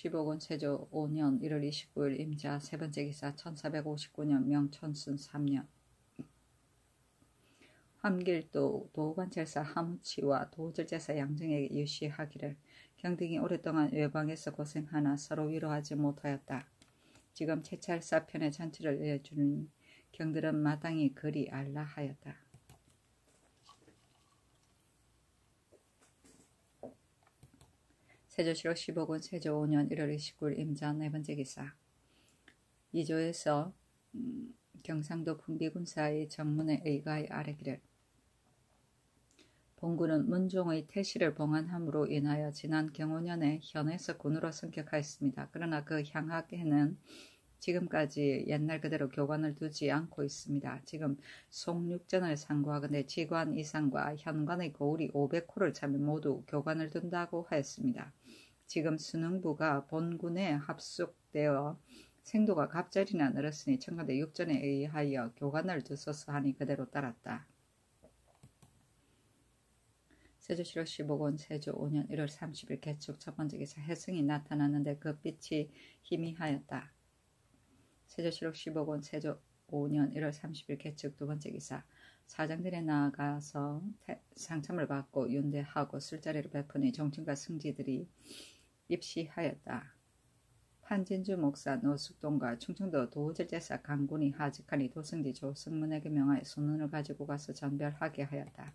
15권 세조 5년 1월 29일 임자 세 번째 기사 1459년 명천순 3년 함길도 도관찰사 하무치와 도절제사 양정에게 유시하기를 경등이 오랫동안 외방에서 고생하나 서로 위로하지 못하였다. 지금 채찰사 편의 잔치를 내주니 경들은 마땅히 그리 알라 하였다. 세조실록 15권 세조 5년 1월 29일 임자 네 번째 기사 2조에서 경상도 풍비군사의 정문에 의가에 아뢰기를 본군은 문종의 태시를 봉안함으로 인하여 지난 경호년에 현에서 군으로 승격하였습니다. 그러나 그 향학에는 지금까지 옛날 그대로 교관을 두지 않고 있습니다. 지금 송육전을 상고하건대 지관 이상과 현관의 고울이 500호를 차면 모두 교관을 둔다고 하였습니다. 지금 수능부가 본군에 합숙되어 생도가 갑절이나 늘었으니 청가대 육전에 의하여 교관을 두소서 하니 그대로 따랐다. 세조실록 15권 세조 5년 1월 30일 개축 첫 번째 기사 해승이 나타났는데 그 빛이 희미하였다. 세조실록 15권 세조 5년 1월 30일 개축 두 번째 기사 사장들에 나아가서 상참을 받고 윤대하고 술자리를 베푸니 종친과 승지들이 입시하였다. 판진주 목사 노숙동과 충청도 도절제사 강군이 하직하니 도승지 조승문에게 명하여 소문을 가지고 가서 전별하게 하였다.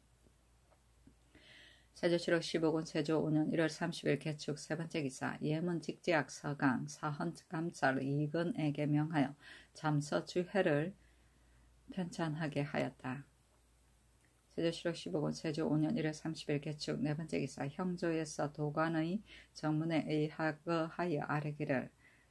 세조실록 15권 세조 5년 1월 30일 개축 세 번째 기사 예문 직제학 서강 사헌감찰 이근에게 명하여 잠서 주회를 편찬하게 하였다. 세조실록 15권 세조 5년 1월 30일 개축 네 번째 기사 형조에서 도관의 정문에 의하여 아뢰기를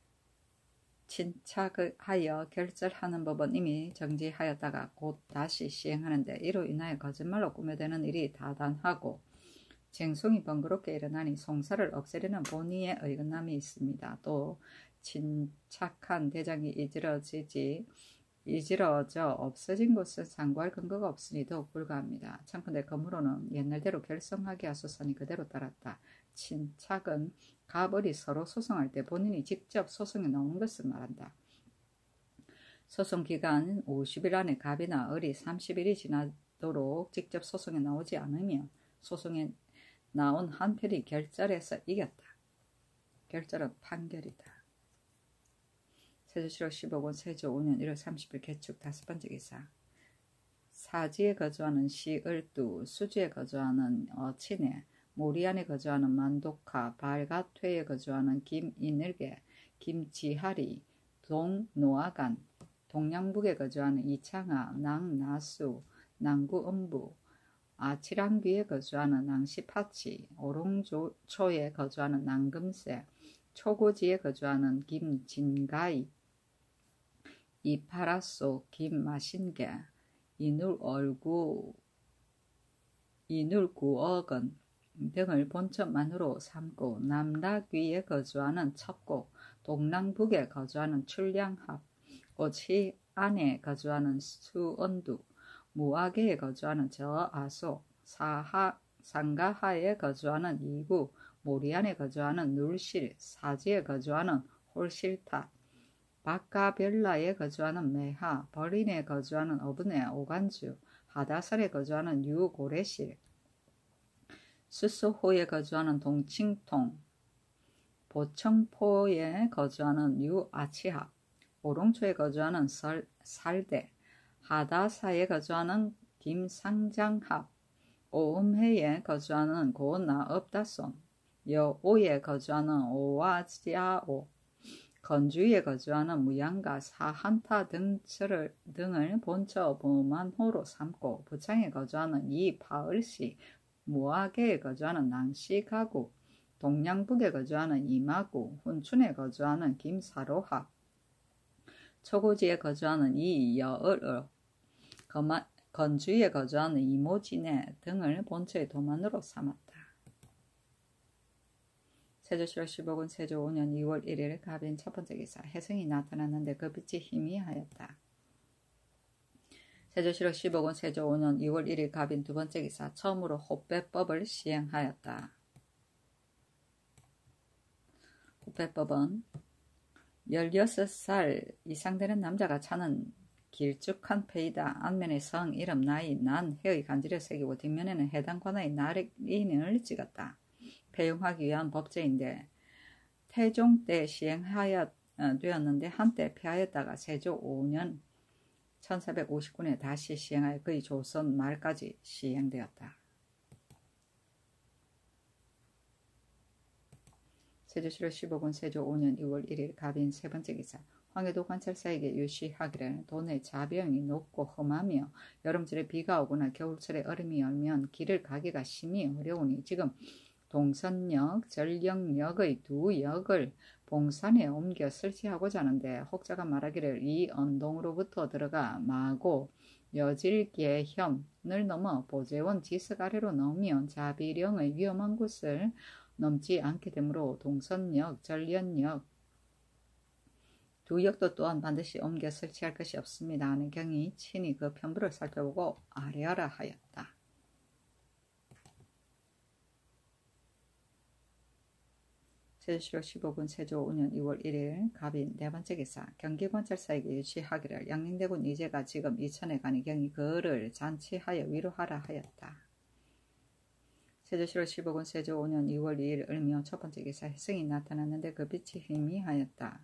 친착하여 결절하는 법은 이미 정지하였다가 곧 다시 시행하는데 이로 인하여 거짓말로 꾸며대는 일이 다단하고 쟁송이 번거롭게 일어나니 송사를 없애려는 본의의 의근함이 있습니다. 또 친착한 대장이 이지러져 없어진 곳은 상고할 근거가 없으니 더욱 불가합니다. 참컨대 검으로는 옛날대로 결성하게 하소서니 그대로 따랐다. 친착은 갑을이 서로 소송할 때 본인이 직접 소송에 나오는 것을 말한다. 소송기간 50일 안에 갑이나 을이 30일이 지나도록 직접 소송에 나오지 않으면 소송에 나온 한편이 결절해서 이겼다. 결절은 판결이다. 세조실록 15권 세조 5년 1월 30일 개축 다섯 번째 기사 사지에 거주하는 시을두, 수지에 거주하는 어친애, 모리안에 거주하는 만독하, 발가퇴에 거주하는 김인을계, 김지하리, 동노아간, 동양북에 거주하는 이창하, 낭나수, 낭구음부, 아치랑귀에 거주하는 낭시파치, 오롱초에 거주하는 낭금새, 초고지에 거주하는 김진가이, 이파라소 김마신계, 이눌구어건 등을 본처만으로 삼고 남락위에 거주하는 첩고, 동랑북에 거주하는 출량합, 오치 안에 거주하는 수언두, 무아계에 거주하는 저아소, 상가하에 거주하는 이구, 모리안에 거주하는 눌실, 사지에 거주하는 홀실타, 바카벨라에 거주하는 메하, 버린에 거주하는 어분의 오간주, 하다살에 거주하는 유고레실, 수소호에 거주하는 동칭통, 보청포에 거주하는 유아치합, 오롱초에 거주하는 살대, 하다사에 거주하는 김상장합, 오음해에 거주하는 고나업다손, 여오에 거주하는 오와지아오, 건주에 거주하는 무양가 사한타 등을 본처 부만호로 삼고 부창에 거주하는 이파을씨, 무아계에 거주하는 낭시가구, 동양북에 거주하는 이마구, 훈춘에 거주하는 김사로합, 초고지에 거주하는 이여을어, 건주에 거주하는 이모지네 등을 본처의 도만으로 삼았다. 세조실록 15권 세조 5년 2월 1일 갑인 첫 번째 기사 해승이 나타났는데 그 빛이 희미하였다. 세조실록 15권 세조 5년 2월 1일 갑인 두 번째 기사 처음으로 호빼법을 시행하였다. 국배법은 16살 이상 되는 남자가 차는 길쭉한 페이다. 앞면에 성, 이름, 나이, 난, 해의 간지를 새기고 뒷면에는 해당 관아의 날인을 찍었다. 폐용하기 위한 법제인데 태종 때 시행되었는데 한때 폐하였다가 세조 5년 1459년에 다시 시행하여 거의 조선 말까지 시행되었다. 세조실록 15군 세조 5년 2월 1일 갑인 세 번째 기사. 황해도 관찰사에게 유시하기를 도내 자병이 높고 험하며 여름철에 비가 오거나 겨울철에 얼음이 얼면 길을 가기가 심히 어려우니 지금 동선역, 전령역의 두 역을 봉산에 옮겨 설치하고자 하는데 혹자가 말하기를 이 언동으로부터 들어가 마고 여질계현을 넘어 보재원 지석 아래로 넘으면 자비령의 위험한 곳을 넘지 않게 되므로 동선역, 전령역 두 역도 또한 반드시 옮겨 설치할 것이 없습니다 하는 경이 친히 그 편부를 살펴보고 아뢰어라 하였다. 세조실록 15군 세조 5년 2월 1일 갑인 네 번째 기사. 경기관찰사에게 유치하기를 양寧대군 이제가 지금 이천에 가니 경이 그를 잔치하여 위로하라 하였다. 세조실록 15군 세조 5년 2월 2일 을묘 첫 번째 기사. 혜승이 나타났는데 그 빛이 희미하였다.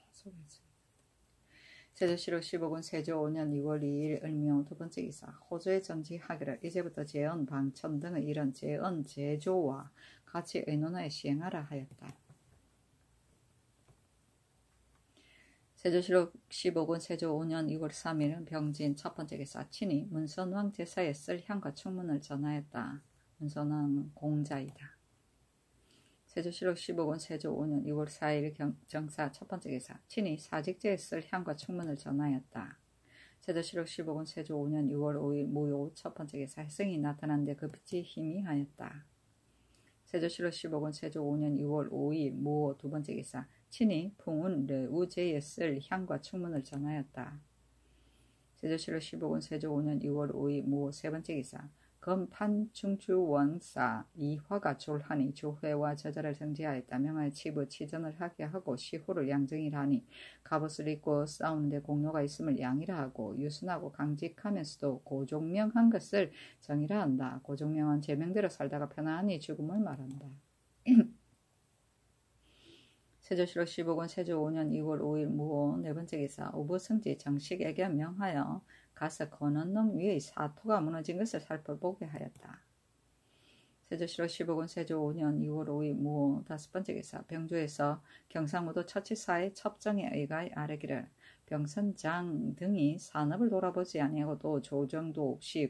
세조실록 15군 세조 5년 2월 2일 을묘 두 번째 기사. 호조에 정지하기를 이제부터 재언, 방천 등의 이런 재언, 제조와 같이 의논하여 시행하라 하였다. 세조실록 15군 세조 5년 2월 3일 병진 첫 번째 기사. 친히 문선왕 제사에 쓸 향과 충문을 전하였다. 문선왕은 공자이다. 세조실록 15군 세조 5년 2월 4일 정사 첫 번째 기사. 친히 사직제에 쓸 향과 충문을 전하였다. 세조실록 15군 세조 5년 2월 5일 무효 첫 번째 기사. 혜승이 나타났는데 그 빛이 희미하였다. 세조실록 15군 세조 5년 2월 5일 무호 두 번째 기사. 친히 풍운 르우제에 쓸 향과 충문을 전하였다. 세조실록 15군 세조 5년 2월 5일 무호 세 번째 기사. 검판충주원사 이화가 졸하니 조회와 저자를 정지하였다. 명하여 치부 치전을 하게 하고 시호를 양정이라 하니 갑옷을 입고 싸우는데 공로가 있음을 양이라 하고 유순하고 강직하면서도 고종명한 것을 정이라 한다. 고종명은 제명대로 살다가 편안히 죽음을 말한다. 세조실록 15군 세조 5년 2월 5일 무호 네 번째 기사. 우부성지 정식에게 명하여 가서 건원릉 위의 사토가 무너진 것을 살펴보게 하였다. 세조실록 15군 세조 5년 2월 5일 무호 다섯 번째 기사. 병조에서 경상우도 처치사의 첩정에 의가에 아뢰기를 병선장 등이 산업을 돌아보지 아니하고도 조정도 없이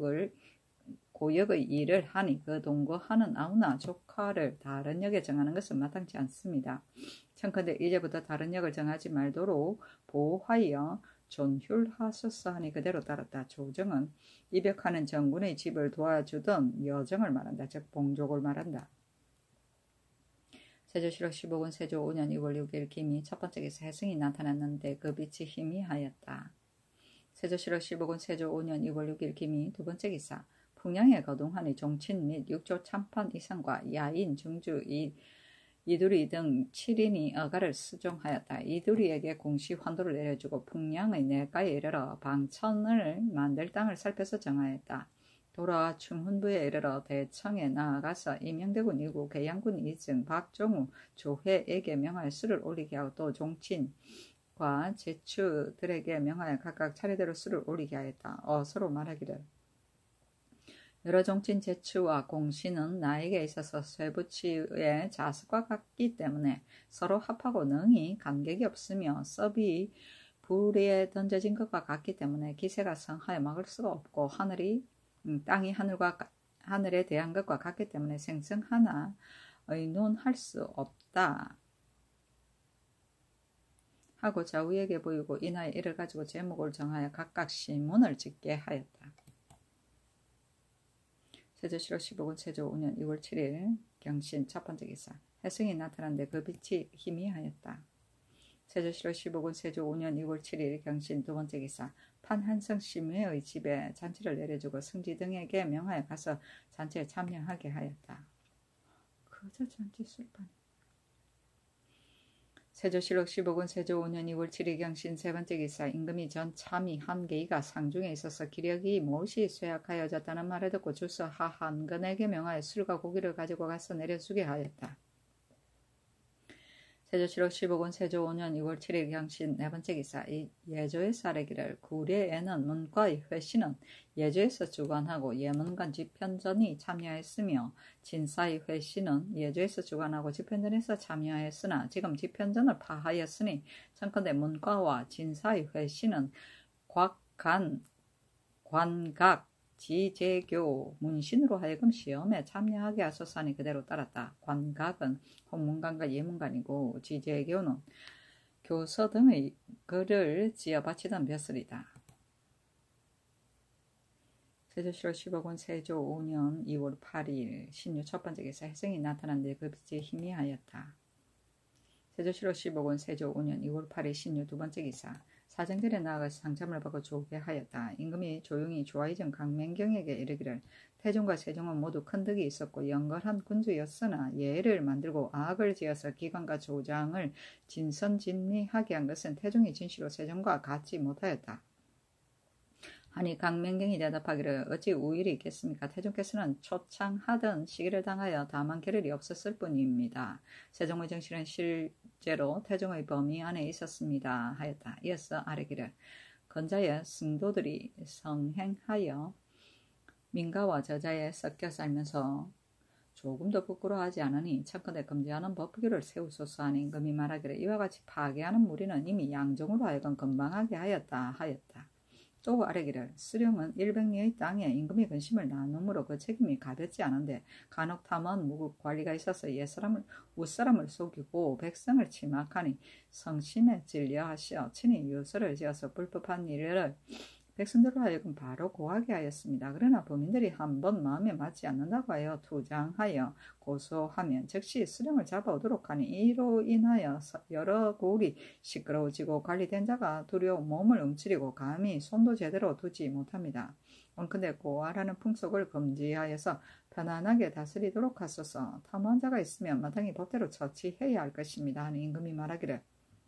고역의 일을 하니 그 동거하는 아우나 조카를 다른 역에 정하는 것은 마땅치 않습니다. 청컨대 이제부터 다른 역을 정하지 말도록 보호하여 존휼하소서 하니 그대로 따랐다. 조정은 입역하는 정군의 집을 도와주던 여정을 말한다. 즉 봉족을 말한다. 세조실록 15군 세조 5년 2월 6일 김이 첫 번째 기사. 혜승이 나타났는데 그 빛이 희미하였다. 세조실록 15군 세조 5년 2월 6일 김이 두 번째 기사. 풍량에 거동하니 종친 및 육조 참판 이상과 야인, 중주, 이두리 등 7인이 어가를 수종하였다. 이두리에게 공시 환도를 내려주고 풍량의 내가에 이르러 방천을 만들 땅을 살펴서 정하였다. 돌아와 충훈부에 이르러 대청에 나아가서 임영대군 이구 계양군 이증 박종우 조회에게 명하여 수를 올리게 하고 또 종친과 제추들에게 명하여 각각 차례대로 수를 올리게 하였다. 서로 말하기를 여러 종친 제추와 공시는 나에게 있어서 쇠붙이의 자석과 같기 때문에 서로 합하고 능히 간격이 없으며 섭이 불에 던져진 것과 같기 때문에 기세가 성하여 막을 수가 없고 땅이 하늘에 대한 것과 같기 때문에 생성 하나 의논할 수 없다 하고 좌우에게 보이고 이나의 이를 가지고 제목을 정하여 각각 시문을 짓게 하였다. 세조실록 15군 세조 5년 2월 7일 경신 첫 번째 기사. 혜승이 나타났는데 그 빛이 희미하였다. 세조실록 15군 세조 5년 2월 7일 경신 두 번째 기사. 판한성 심회의 집에 잔치를 내려주고 승지 등에게 명하여 가서 잔치에 참여하게 하였다. 그저 잔치 술판. 세조실록 15권 세조 5년 2월 7일 경신 세 번째 기사 임금이 전 참이 한 개의가 상중에 있어서 기력이 못이 쇠약하여졌다는 말을 듣고 주서 하한근에게 명하여 술과 고기를 가지고 가서 내려주게 하였다. 세조실록 15권 세조 5년 2월 7일 경신 네 번째 기사 이 예조에서 아뢰기를 구례에는 문과의 회신은 예조에서 주관하고 예문관 집현전이 참여했으며 진사의 회신은 예조에서 주관하고 집현전에서 참여했으나 지금 집현전을 파하였으니 청컨대 문과와 진사의 회신은 관각 지제교 문신으로 하여금 시험에 참여하게 하소서하니 그대로 따랐다. 관각은 홍문관과 예문관이고 지제교는 교서 등의 글을 지어 바치던 벼슬이다. 세조실록 15권 세조 5년 2월 8일 신유 첫 번째 기사 혜성이 나타났는데 그 빛이 희미하였다. 세조실록 15권 세조 5년 2월 8일 신유 두 번째 기사 사정들에 나아가서 상참을 받고 조게 하였다. 임금이 조용히 조아이정 강맹경에게 이르기를 태종과 세종은 모두 큰 덕이 있었고 영걸한 군주였으나 예를 만들고 악을 지어서 기관과 조장을 진선진미하게 한 것은 태종이 진시로 세종과 같지 못하였다. 하니 강맹경이 대답하기를 어찌 우일이 있겠습니까? 태종께서는 초창하던 시기를 당하여 다만 겨를이 없었을 뿐입니다. 세종의 정실은 실제로 태종의 범위 안에 있었습니다 하였다. 이어서 아뢰기를 건자의 승도들이 성행하여 민가와 저자에 섞여 살면서 조금도 부끄러워하지 않으니 청컨대 금지하는 법규를 세우소서 하니 임금이 말하기를 이와 같이 파괴하는 무리는 이미 양종으로 하여금 건방하게 하였다. 또 아뢰기를 수령은 100리의 땅에 임금이 근심을 나눔으로 그 책임이 가볍지 않은데 간혹 탐험 무국 관리가 있어서 웃사람을 속이고 백성을 침략하니 성심에 찔려하시어 친히 유서를 지어서 불법한 일을 백성들로 하여금 바로 고하게 하였습니다. 그러나 범인들이 한번 마음에 맞지 않는다고 하여 투장하여 고소하면 즉시 수령을 잡아오도록 하니 이로 인하여 여러 고울이 시끄러워지고 관리된 자가 두려워 몸을 움츠리고 감히 손도 제대로 두지 못합니다. 원컨대 고아라는 풍속을 금지하여서 편안하게 다스리도록 하소서. 탐한 자가 있으면 마땅히 법대로 처치해야 할 것입니다. 하는 임금이 말하기를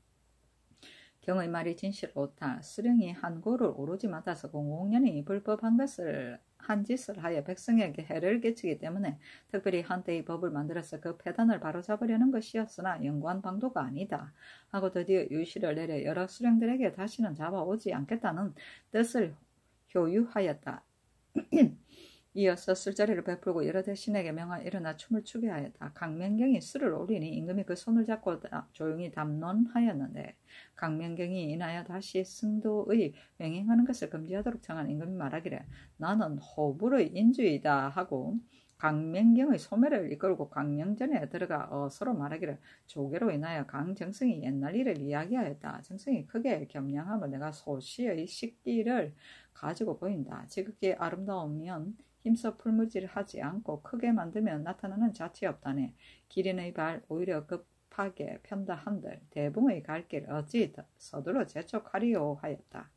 경의 말이 진실 옳다. 수령이 한 고를 오로지 맡아서 공공연히 불법한 한 짓을 하여 백성에게 해를 끼치기 때문에 특별히 한때의 법을 만들어서 그 폐단을 바로잡으려는 것이었으나 연구한 방도가 아니다 하고 드디어 유시를 내려 여러 수령들에게 다시는 잡아오지 않겠다는 뜻을 효유하였다. 이어서 술자리를 베풀고 여러 대신에게 명하여 일어나 춤을 추게 하였다. 강명경이 술을 올리니 임금이 그 손을 잡고 조용히 담론하였는데 강명경이 인하여 다시 승도의 맹행하는 것을 금지하도록 정한 임금이 말하기를 나는 호불의 인주이다 하고 강명경의 소매를 이끌고 강명전에 들어가 서로 말하기를 조계로 인하여 강정승이 옛날 일을 이야기하였다. 정승이 크게 겸양함을 내가 소시의 식기를 가지고 보인다. 지극히 아름다우면 힘써 풀무질하지 않고 크게 만들면 나타나는 자취 없다네. 기린의 발 오히려 급하게 편다 한들 대붕의 갈 길 어찌 서둘러 재촉하리오 하였다.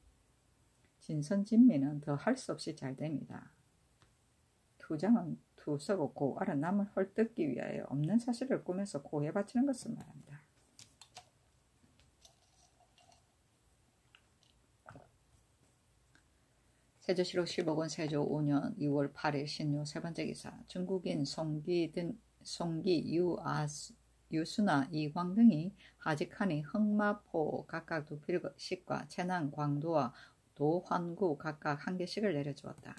진선진미는 더 할 수 없이 잘 됩니다. 투장은 투서고 고알은 남을 헐뜯기 위하여 없는 사실을 꾸며서 고에 바치는 것을 말한다. 세조실록 15권 세조 5년 2월 8일 신유 세 번째 기사 중국인 송기 유수나 이광 등이 하직하니 흥마포 각각 두 필씩과 채낭 광도와 도환구 각각 한 개씩을 내려주었다.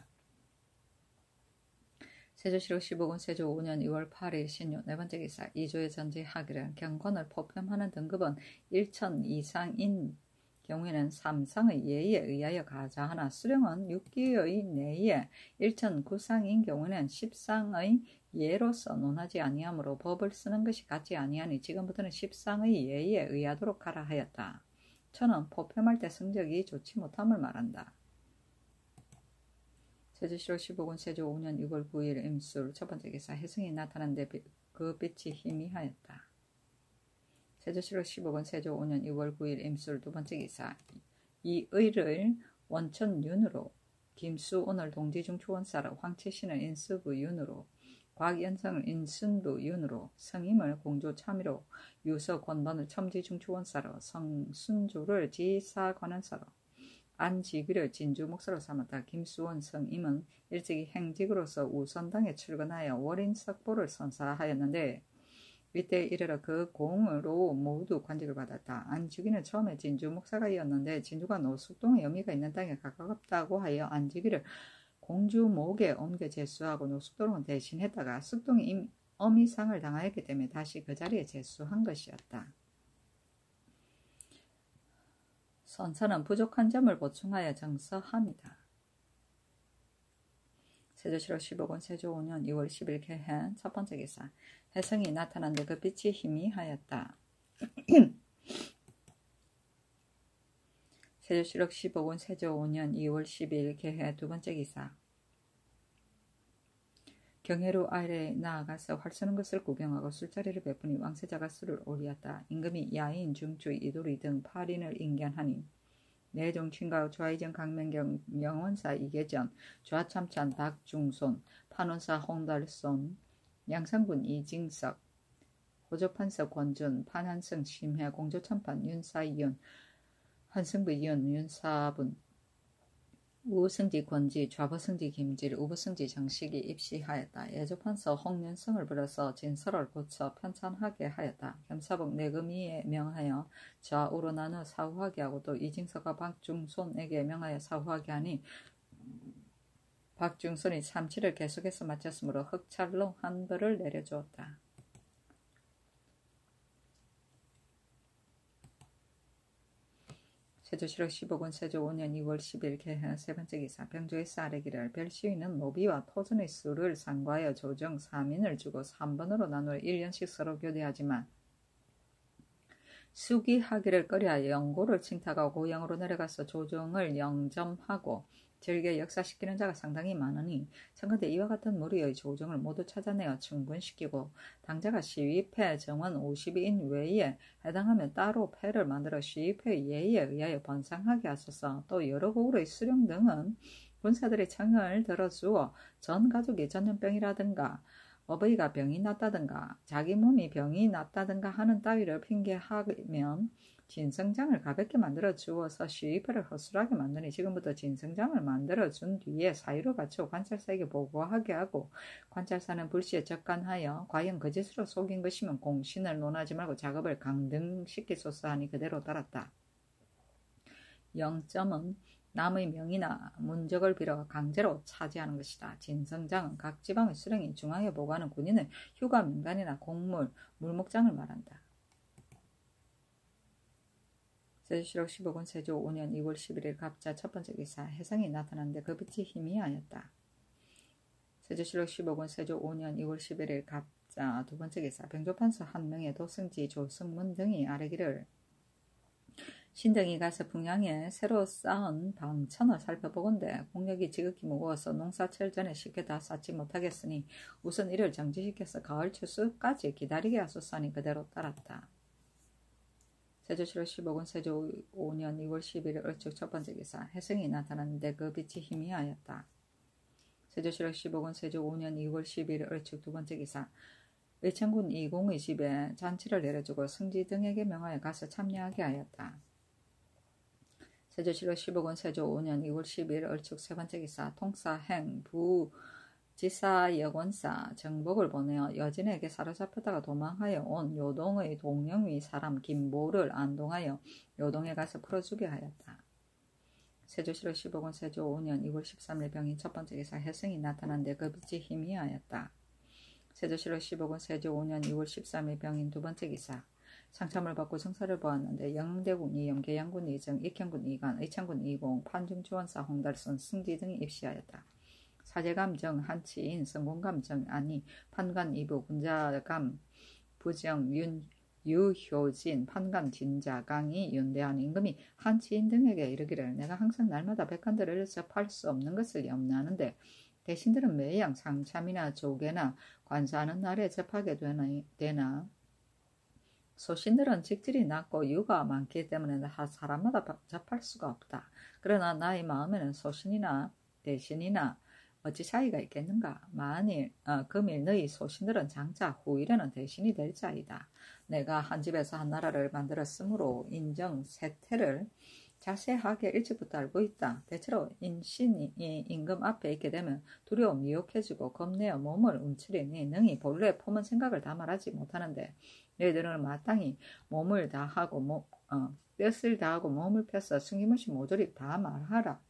세조실록 15권 세조 5년 2월 8일 신유 네 번째 기사 이조의 전제하기를 경건을 포편하는 등급은 1천 이상인 경우에는 3상의 예에 의하여 가자하나 수령은 6기의 내에 1천 9상인 경우에는 10상의 예로서 논하지 아니하므로 법을 쓰는 것이 같지 아니하니 지금부터는 10상의 예에 의하도록 하라 하였다. 저는 포편할 때 성적이 좋지 못함을 말한다. 세조실록 15권 세조 5년 6월 9일 임술 첫 번째 기사 혜승이 나타났는데 그 빛이 희미하였다. 세조실록 15권 세조 5년 2월 9일 임술 두 번째 기사 이의를 원천윤으로 김수 오늘 동지중 초원사로 황치신을 인수부 윤으로 곽연성을 인순부 윤으로, 성임을 공조 참의로, 유서 권반을 첨지중추원사로, 성순조를 지사관원사로, 안지귀를 진주목사로 삼았다. 김수원 성임은 일찍이 행직으로서 우선당에 출근하여 월인석보를 선사하였는데 이때 이르러 그 공으로 모두 관직을 받았다. 안지귀는 처음에 진주목사가이었는데 진주가 노숙동의 어미가 있는 땅에 가깝다고 하여 안지귀를 공주목에 옮겨 제수하고 노숙도롱을 대신했다가 숙동이 어미상을 당하였기 때문에 다시 그 자리에 제수한 것이었다. 선사는 부족한 점을 보충하여 정서합니다. 세조실록 15권 세조 5년 2월 10일 개해 첫 번째 기사. 혜성이 나타난데 그 빛이 희미하였다. 세조실록 15권 세조 5년 2월 10일 개해 두 번째 기사. 경회로 아래에 나아가서 활 쏘는 것을 구경하고 술자리를 베푸니 왕세자가 술을 올리었다. 임금이 야인, 중추, 이도리 등 8인을 인견하니 내종친과 좌의정 강명경, 명원사 이계전, 좌참찬 박중손, 판원사 홍달손, 양상군 이징석, 호조판서 권준, 판한성 심해, 공조참판 윤사이윤, 한승부 이윤 윤사분, 우승지 권지, 좌부승지 김질, 우부승지 정식이 입시하였다. 예조판서 홍련성을 불러서 진설을 고쳐 편찬하게 하였다. 겸사복 내금이에 명하여 좌우로 나눠 사후하게 하고 또 이징서가 박중손에게 명하여 사후하게 하니 박중손이 참치를 계속해서 마쳤으므로 흑찰로 한 벌을 내려주었다. 세조실록 15권 세조 5년 2월 10일 개해 세 번째 기사. 병조에서 아래기를 별시위는 노비와 토전의 수를 상과하여 조정 3인을 주고 3번으로 나누어 1년씩 서로 교대하지만 수기하기를 꺼려하여 영고를 칭탁하고 고영으로 내려가서 조정을 영점하고 즐겨 역사시키는 자가 상당히 많으니 청컨대 이와 같은 무리의 조정을 모두 찾아내어 충분시키고 당자가 시위패 정원 52인 외에 해당하면 따로 패를 만들어 시위패의 예의에 의하여 번상하게 하소서. 또 여러 고을의 수령 등은 군사들의 청을 들어주어 전 가족이 전염병이라든가 어버이가 병이 났다든가 자기 몸이 병이 났다든가 하는 따위를 핑계하면 진성장을 가볍게 만들어 주어서 시위패를 허술하게 만드니 지금부터 진성장을 만들어 준 뒤에 사유를 갖추어 관찰사에게 보고하게 하고 관찰사는 불시에 적간하여 과연 거짓으로 속인 것이면 공신을 논하지 말고 작업을 강등시키소서 하니 그대로 따랐다. 0점은 남의 명의나 문적을 빌어 강제로 차지하는 것이다. 진성장은 각 지방의 수령이 중앙에 보고하는 군인의 휴가 명단이나 공물, 물목장을 말한다. 세조실록 15권 세조 5년 2월 11일 갑자 첫 번째 기사. 혜성이 나타났는데 그 빛이 희미하였다. 세조실록 15권 세조 5년 2월 11일 갑자 두 번째 기사. 병조판서 한 명의 도승지 조승문 등이 아뢰기를 신등이 가서 풍양에 새로 쌓은 방천을 살펴보건대 공력이 지극히 무거워서 농사철 전에 쉽게 다 쌓지 못하겠으니 우선 이를 정지시켜서 가을 추수까지 기다리게 하소서 하니 그대로 따랐다. 세조실록 15권 세조 5년 2월 11일 을축 첫 번째 기사. 혜성이 나타났는데 그 빛이 희미하였다. 세조실록 15권 세조 5년 2월 11일 을축 두 번째 기사. 의천군 이공의 집에 잔치를 내려주고 승지 등에게 명하여 가서 참여하게 하였다. 세조실록 15권 세조 5년 2월 10일 을축 세 번째 기사. 통사행 부지사여권사 정복을 보내어 여진에게 사로잡혔다가 도망하여 온 요동의 동영위 사람 김보를 안동하여 요동에 가서 풀어주게 하였다. 세조실록 15권 세조 5년 2월 13일 병인 첫 번째 기사. 혜성이 나타난데 그 빛이 희미하였다. 세조실록 15권 세조 5년 2월 13일 병인 두 번째 기사. 상참을 받고 정사를 보았는데 영대군 이영, 계양군 이정, 익현군 이관, 의창군 이공, 판중주원사 홍달손, 승지 등이 입시하였다. 사제감 정, 한치인, 성공감 정, 아니, 판관 이부, 군자감 부정, 유효진, 판관 진자강이 윤대한 임금이 한치인 등에게 이르기를 내가 항상 날마다 백관들을 일서 팔 수 없는 것을 염려하는데 대신들은 매양 상참이나 조계나 관사하는 날에 접하게 되나 소신들은 직질이 낮고 유가 많기 때문에 사람마다 접할 수가 없다. 그러나 나의 마음에는 소신이나 대신이나 어찌 차이가 있겠는가? 만일 금일 너희 소신들은 장차 후일에는 대신이 될 자이다. 내가 한 집에서 한 나라를 만들었으므로 인정 세태를 자세하게 일찍부터 알고 있다. 대체로 인신이 임금 앞에 있게 되면 두려워 미혹해지고 겁내어 몸을 움츠리니 능히 본래 품은 생각을 다 말하지 못하는데 너희들은 마땅히 몸을 다하고 뼈을 다하고 몸을 펴서 숨김없이 모조리 다 말하라.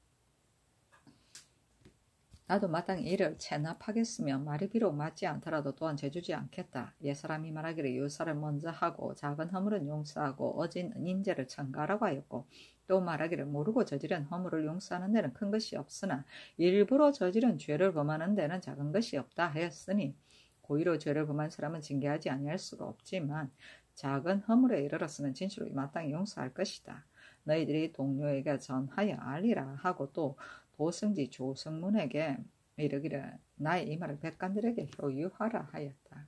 나도 마땅히 이를 체납하겠으며 말이 비록 맞지 않더라도 또한 재주지 않겠다. 옛사람이 말하기를 유사를 먼저 하고 작은 허물은 용서하고 어진 인재를 첨가라고 하였고 또 말하기를 모르고 저지른 허물을 용서하는 데는 큰 것이 없으나 일부러 저지른 죄를 범하는 데는 작은 것이 없다 하였으니 고의로 죄를 범한 사람은 징계하지 아니할 수가 없지만 작은 허물에 이르렀으면 진실로 마땅히 용서할 것이다. 너희들이 동료에게 전하여 알리라 하고 또 도승지 조승문에게 이르기를 나의 이 말을 백관들에게 효유하라 하였다.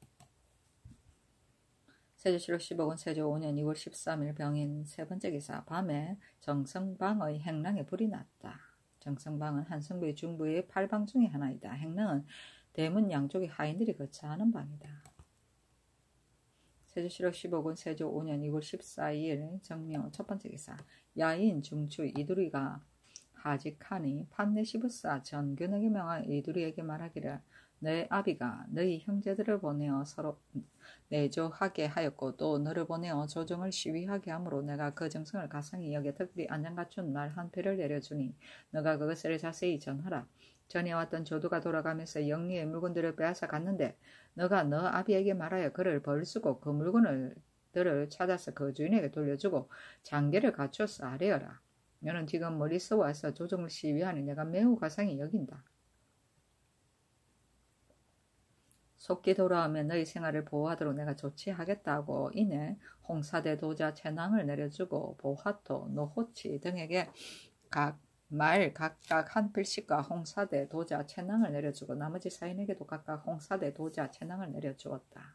세조실록 15권 세조 5년 2월 13일 병인 세 번째 기사. 밤에 정성방의 행랑에 불이 났다. 정성방은 한성부의 중부의 8방 중의 하나이다. 행랑은 대문 양쪽의 하인들이 거처하는 방이다. 세조실록 15권 세조 5년 2월 14일 정묘 첫 번째 기사. 야인 중추 이두리가 하직하니 판네시부사 전근에게 명하여 이두리에게 말하기를 내 아비가 너희 형제들을 보내어 서로 내조하게 하였고 또 너를 보내어 조정을 시위하게 하므로 내가 그 정성을 가상히 여겨 특별히 안장 갖춘 말 한 표를 내려주니 너가 그것을 자세히 전하라. 전에 왔던 조도가 돌아가면서 영리의 물건들을 빼앗아 갔는데 너가 너 아비에게 말하여 그를 벌쓰고 그 물건들을 찾아서 그 주인에게 돌려주고 장계를 갖추어서 아뢰어라. 너는 지금 멀리서 와서 조정을 시위하니 내가 매우 가상히 여긴다. 속기 돌아오면 너희 생활을 보호하도록 내가 조치하겠다고 이내 홍사대 도자 채낭을 내려주고 보화토, 노호치 등에게 각각 한 필씩과 홍사대 도자 채낭을 내려주고 나머지 사인에게도 각각 홍사대 도자 채낭을 내려주었다.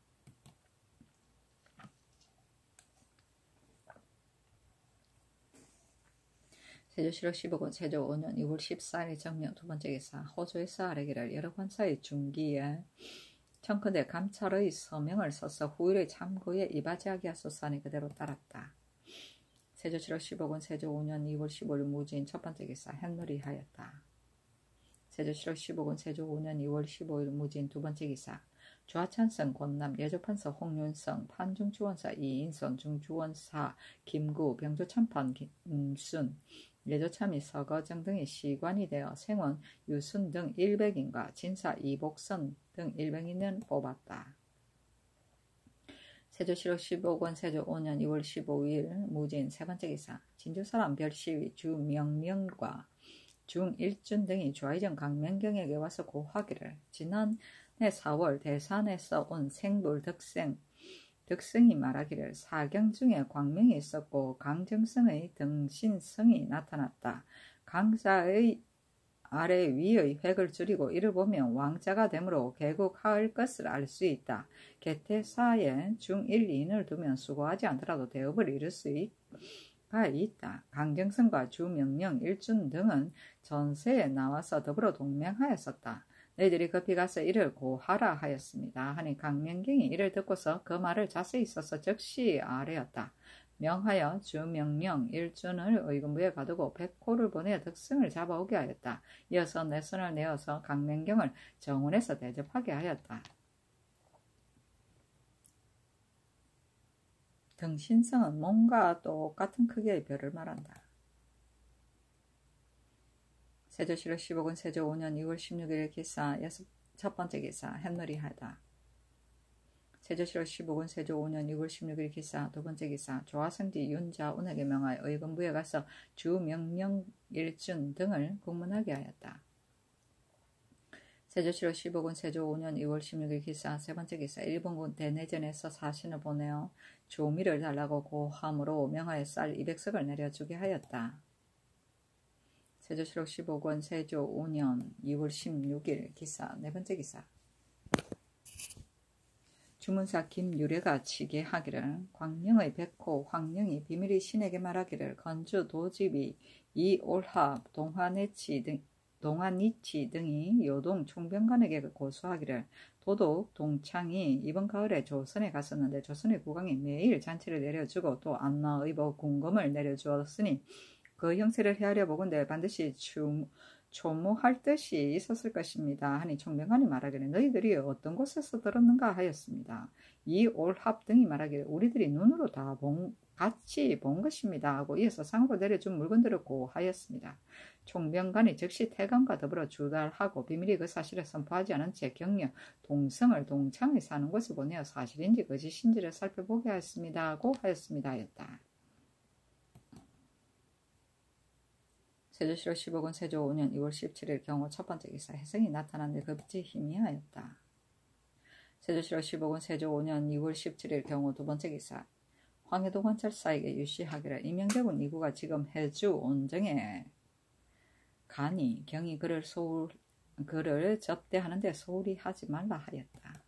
세조실록 15권 세조 5년 2월 14일 정명 두 번째 기사. 호조에서 아뢰기를 여러 관사의 중기에 청컨대 감찰의 서명을 써서 후일의 참고에 이바지하게 하소서 하니 그대로 따랐다. 세조실록 15권 세조 5년 2월 15일 무진 첫 번째 기사. 햇놀이 하였다. 세조실록 15권 세조 5년 2월 15일 무진 두 번째 기사. 좌찬성 권남 예조판서 홍윤성 판중주원사 이인선 중주원사 김구 병조참판 김순 예조참이 서거정 등의 시관이 되어 생원 유순 등 100인과 진사 이복선 등 100인을 뽑았다. 세조실록 15권 세조 5년 2월 15일 무진 세 번째 기사. 진주사람 별시위 주명명과 중일준 등이 좌의정 강명경에게 와서 고하기를 지난해 4월 대산에서 온 생불 덕승이 말하기를 사경 중에 광명이 있었고 강정성의 등신성이 나타났다. 강사의 아래 위의 획을 줄이고 이를 보면 왕자가 되므로 개국할 것을 알 수 있다. 개태사에 중1, 2인을 두면 수고하지 않더라도 대업을 이룰 수가 있다. 강정성과 주명령, 일준 등은 전세에 나와서 더불어 동맹하였었다. 너희들이 급히 가서 이를 고하라 하였습니다. 하니 강명경이 이를 듣고서 그 말을 자세히 써서 즉시 아뢰었다. 명하여 주명령 일준을 의금부에 가두고 백호를 보내어 덕승을 잡아오게 하였다. 이어서 내 손을 내어서 강명경을 정원에서 대접하게 하였다. 등신성은 몸과 똑같은 크기의 별을 말한다. 세조실록 15권 세조 5년 2월 16일 기사 첫 번째 기사. 햇놀이 하다. 세조실록 15권 세조 5년 2월 16일 기사 두 번째 기사. 조화성지 윤자운에게 명하여 의금부에 가서 주명령 일준 등을 국문하게 하였다. 세조실록 15권 세조 5년 2월 16일 기사 세 번째 기사. 일본군 대내전에서 사신을 보내어 조미를 달라고 고함으로 명하여 쌀 200석을 내려주게 하였다. 세조실록 15권 세조 5년 2월 16일 기사 네 번째 기사. 주문사 김유래가 치게 하기를 광명의 백호 황령이 비밀의 신에게 말하기를 건주 도집이 이올하 동화내치 동아니치 등이 요동 총병관에게 고소하기를 도독 동창이 이번 가을에 조선에 갔었는데 조선의 국왕이 매일 잔치를 내려주고 또 안마의복 궁검을 내려주었으니 그 형세를 헤아려 보건대 반드시 조무할 뜻이 있었을 것입니다. 하니 총병관이 말하기를 너희들이 어떤 곳에서 들었는가 하였습니다. 이 올합 등이 말하기를 우리들이 눈으로 다 같이 본 것입니다 하고 이어서 상으로 내려준 물건들을 고하였습니다. 총병관이 즉시 태감과 더불어 주달하고 비밀이 그 사실을 선포하지 않은 채 격려 동성을 동창에 사는 것을 보내어 사실인지 거짓인지를 살펴보게 하였습니다 하고 하였습니다 하였다. 세조실록 15권 세조 5년 2월 17일 경우 첫 번째 기사 혜성이 나타났는데 그 빛이 희미하였다. 세조실록 15권 세조 5년 2월 17일 경우 두 번째 기사 황해도 관찰사에게 유시하기를 이명대군 이구가 지금 해주 온정에 가니 경이 그를 접대하는데 소홀히 하지 말라 하였다.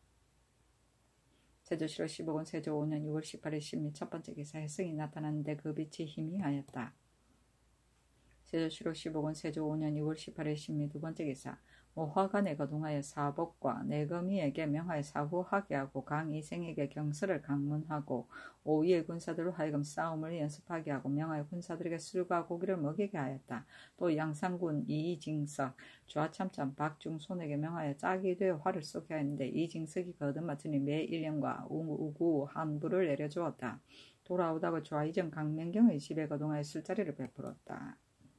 세조실록 15권 세조 5년 6월 18일 신미 첫 번째 기사 혜성이 나타났는데 그 빛이 희미하였다. 세조실록 15권 세조 5년 6월 18일 신미 두 번째 기사 모화관에 거동하여 사복과 내거미에게 명하여 사후하게 하고 강이생에게 경서를 강문하고 오위의 군사들로 하여금 싸움을 연습하게 하고 명하여 군사들에게 술과 고기를 먹이게 하였다. 또 양상군 이징석 좌참참 박중손에게 명하여 짝이 되어 활을 쏘게 하였는데 이징석이 거듭맞으니 매 1년과 우구 한부를 내려주었다. 돌아오다가 좌이정 강명경의 집에 거동하여 술자리를 베풀었다.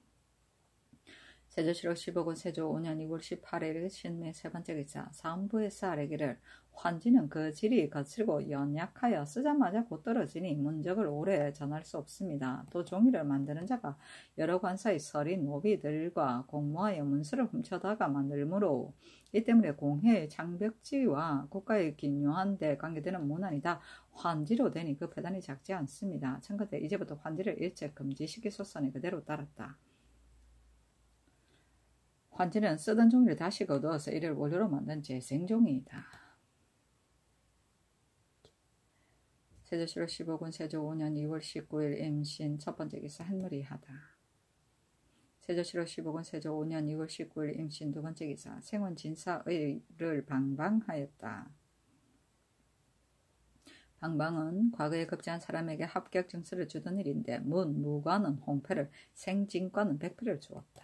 세조실록 15권 세조 5년 2월 18일 신미 세 번째 기사 사음부에서 아뢰기를 환지는 그 질이 거칠고 연약하여 쓰자마자 곧 떨어지니 문적을 오래 전할 수 없습니다. 또 종이를 만드는 자가 여러 관사의 서린 노비들과 공모하여 문서를 훔쳐다가 만들므로 이 때문에 공회의 장벽지와 국가의 기묘한 데 관계되는 문안이 다 환지로 되니 그 배단이 작지 않습니다. 청가대 이제부터 환지를 일체 금지시키소서니 그대로 따랐다. 환지는 쓰던 종이를 다시 거두어서 이를 원료로 만든 재생종이다. 세조실록 15권 세조 5년 2월 19일 임신 첫 번째 기사 한무리하다. 세조실록 15권 세조 5년 2월 19일 임신 두 번째 기사 생원 진사의를 방방하였다. 방방은 과거에 급제한 사람에게 합격 증서를 주던 일인데 무관은 홍패를 생진과는 백패를 주었다.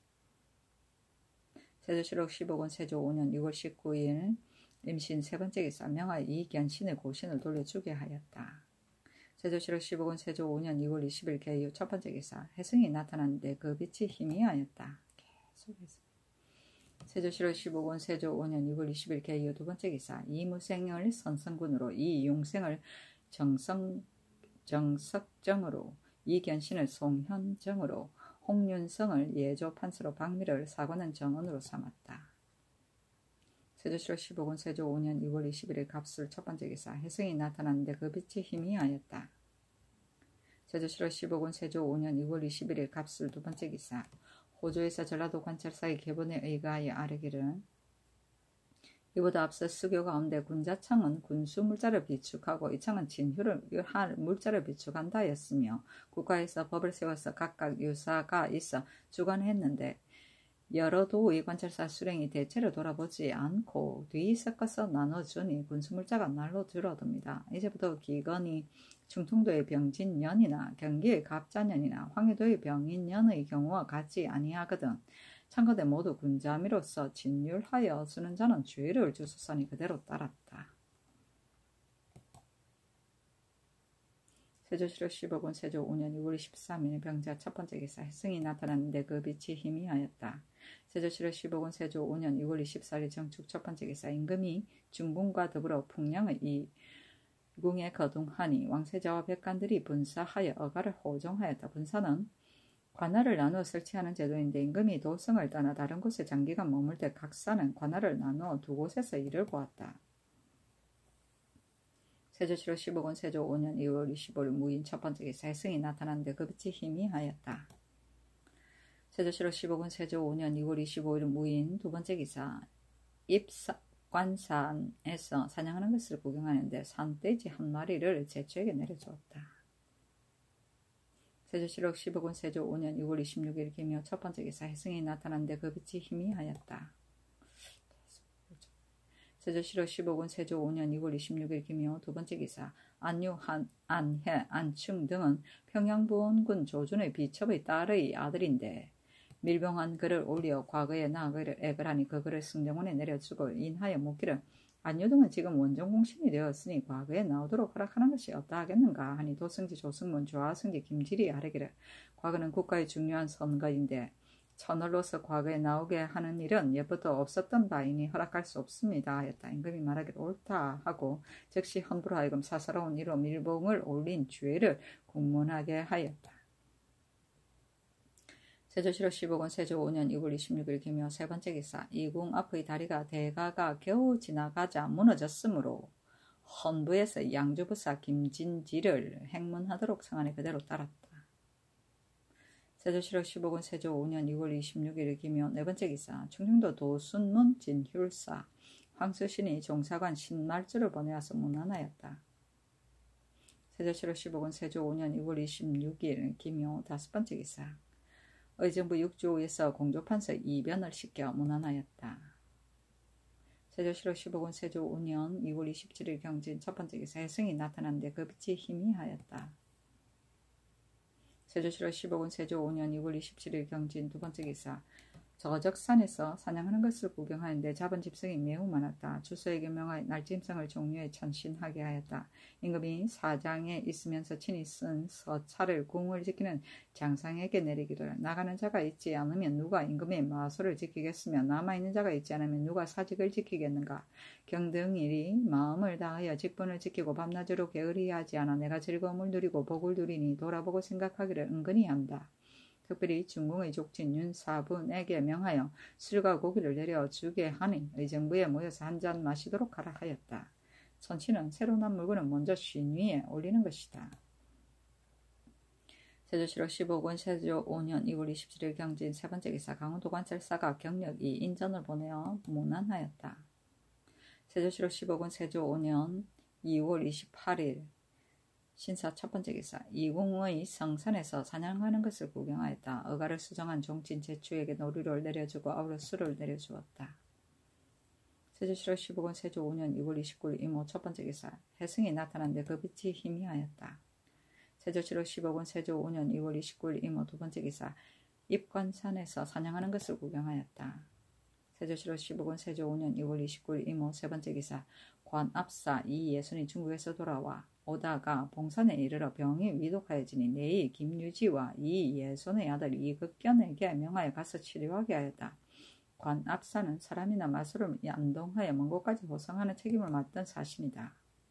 세조실록 15권 세조 5년 6월 19일 임신 세 번째 기사 명하여 이견신의 고신을 돌려주게 하였다. 세조실록 15권 세조 5년 2월 20일 개유 첫 번째 기사 혜승이 나타났는데 그 빛이 희미하였다. 계속해서 세조실록 15권 세조 5년 6월 20일 개유 두 번째 기사 이무생을 선성군으로 이용생을 정석정으로 이견신을 송현정으로 홍윤성을 예조판서로 박미를 사관은 정원으로 삼았다. 세조실록 15권 세조 5년 2월 21일 갑술 첫 번째 기사 혜성이 나타났는데 그 빛이 희미하였다. 세조실록 15권 세조 5년 2월 21일 갑술 두 번째 기사 호조에서 전라도 관찰사의 계본에 의거하여 아뢰기를 이보다 앞서 수교 가운데 군자창은 군수 물자를 비축하고 이창은 진휴를 할 물자를 비축한다 하였으며 국가에서 법을 세워서 각각 유사가 있어 주관했는데 여러 도의 관찰사 수령이 대체를 돌아보지 않고 뒤 섞어서 나눠주니 군수물자가 날로 줄어듭니다. 이제부터 기건이 충청도의 병진년이나 경기의 갑자년이나 황해도의 병인년의 경우와 같지 아니하거든. 참고대 모두 군자미로서 진율하여 쓰는 자는 주의를 주소서니 그대로 따랐다. 세조실록 15권 세조 5년 6월 23일 병자 첫 번째 기사 혜승이 나타났는데 그 빛이 희미하였다. 세조실록 15권 세조 5년 6월 24일 정축 첫 번째 기사 임금이 중궁과 더불어 풍량의 이궁에 거동하니 왕세자와 백관들이 분사하여 어가를 호종하였다. 분사는 관할을 나누어 설치하는 제도인데 임금이 도성을 떠나 다른 곳에 장기간 머물 때 각사는 관할을 나누어 두 곳에서 일을 보았다. 세조실록 15권 세조 5년 2월 25일 무인 첫 번째 기사 혜승이 나타났는데 그 빛이 희미하였다. 세조실록 15권 세조 5년 2월 25일 무인 두 번째 기사 입관산에서 사냥하는 것을 구경하는데 산돼지 한 마리를 제주에게 내려주었다. 세조실록 15권 세조 5년 6월 26일 기묘 첫 번째 기사 해승이 나타났는데 그 빛이 희미하였다. 세조실록 15권 세조 5년 6월 26일 기묘 두 번째 기사 안유, 안해, 안충 등은 평양부원군 조준의 비첩의 딸의 아들인데 밀병한 그를 올려 과거에 나아가기를 애걸하니 그 그를 승정원에 내려주고 인하여 묻기를 안유 등은 지금 원정공신이 되었으니 과거에 나오도록 허락하는 것이 어떠하겠는가 하니 도승지 조승문 조하승지 김질이 아뢰기를 과거는 국가의 중요한 선거인데 천얼로서 과거에 나오게 하는 일은 예부터 없었던 바이니 허락할 수 없습니다 하였다. 임금이 말하기를 옳다 하고 즉시 헌부로 하여금 사사로운 이로 밀봉을 올린 죄를 공문하게 하였다. 세조실록 15권 세조 5년 2월 26일 기묘 세 번째 기사 이궁 앞의 다리가 대가가 겨우 지나가자 무너졌으므로 헌부에서 양주부사 김진지를 행문하도록 성안에 그대로 따랐다. 세조실록 15권 세조 5년 6월 26일 기묘 네 번째 기사 충청도 도순문 진휼사 황수신이 종사관 신말주를 보내와서 문안하였다. 세조실록 15권 세조 5년 6월 26일 기묘 다섯 번째 기사 의정부 육조에서 공조판서 이변을 시켜 문안하였다. 세조실록 15권 세조 5년 2월 27일 경진 첫 번째 기사 해승이 나타났는데 그 빛이 희미하였다. 세조실록 15권 세조 5년 2월 27일 경진 두 번째 기사 저적산에서 사냥하는 것을 구경하는데 잡은 집성이 매우 많았다. 주소에게 명하여 날짐승을 종류에 천신하게 하였다. 임금이 사장에 있으면서 친히 쓴 서찰을 궁을 지키는 장상에게 내리기를 나가는 자가 있지 않으면 누가 임금의 마소를 지키겠으며 남아있는 자가 있지 않으면 누가 사직을 지키겠는가. 경등일이 마음을 다하여 직분을 지키고 밤낮으로 게으리하지 않아 내가 즐거움을 누리고 복을 누리니 돌아보고 생각하기를 은근히 한다. 특별히 중궁의 족친 윤사분에게 명하여 술과 고기를 내려주게 하니 의정부에 모여서 한 잔 마시도록 하라 하였다. 선치는 새로 난 물건은 먼저 쉰 위에 올리는 것이다. 세조실록 15권 세조 5년 2월 27일 경진 세 번째 기사 강원도 관찰사가 경력이 인전을 보내어 문안하였다. 세조실록 15권 세조 5년 2월 28일 신사 첫 번째 기사 이궁의 성산에서 사냥하는 것을 구경하였다. 어가를 수정한 종친 제추에게 노루를 내려주고 아우러 술을 내려주었다. 세조실록 15권 세조 5년 2월 29일 이모 첫 번째 기사 해승이 나타났는데 그 빛이 희미하였다. 세조실록 15권 세조 5년 2월 29일 이모 두 번째 기사 입관산에서 사냥하는 것을 구경하였다. 세조실록 15권 세조 5년 2월 29일 이모 세 번째 기사 관압사 이예순이 중국에서 돌아와 오다가 봉산에 이르러 병이 위독하여지니 내이 김유지와 이예손의 아들 이극견에게 명하여 가서 치료하게 하였다. 관압사는 사람이나 마술을 안동하여 먼 곳까지 호송하는 책임을 맡던 사신이다.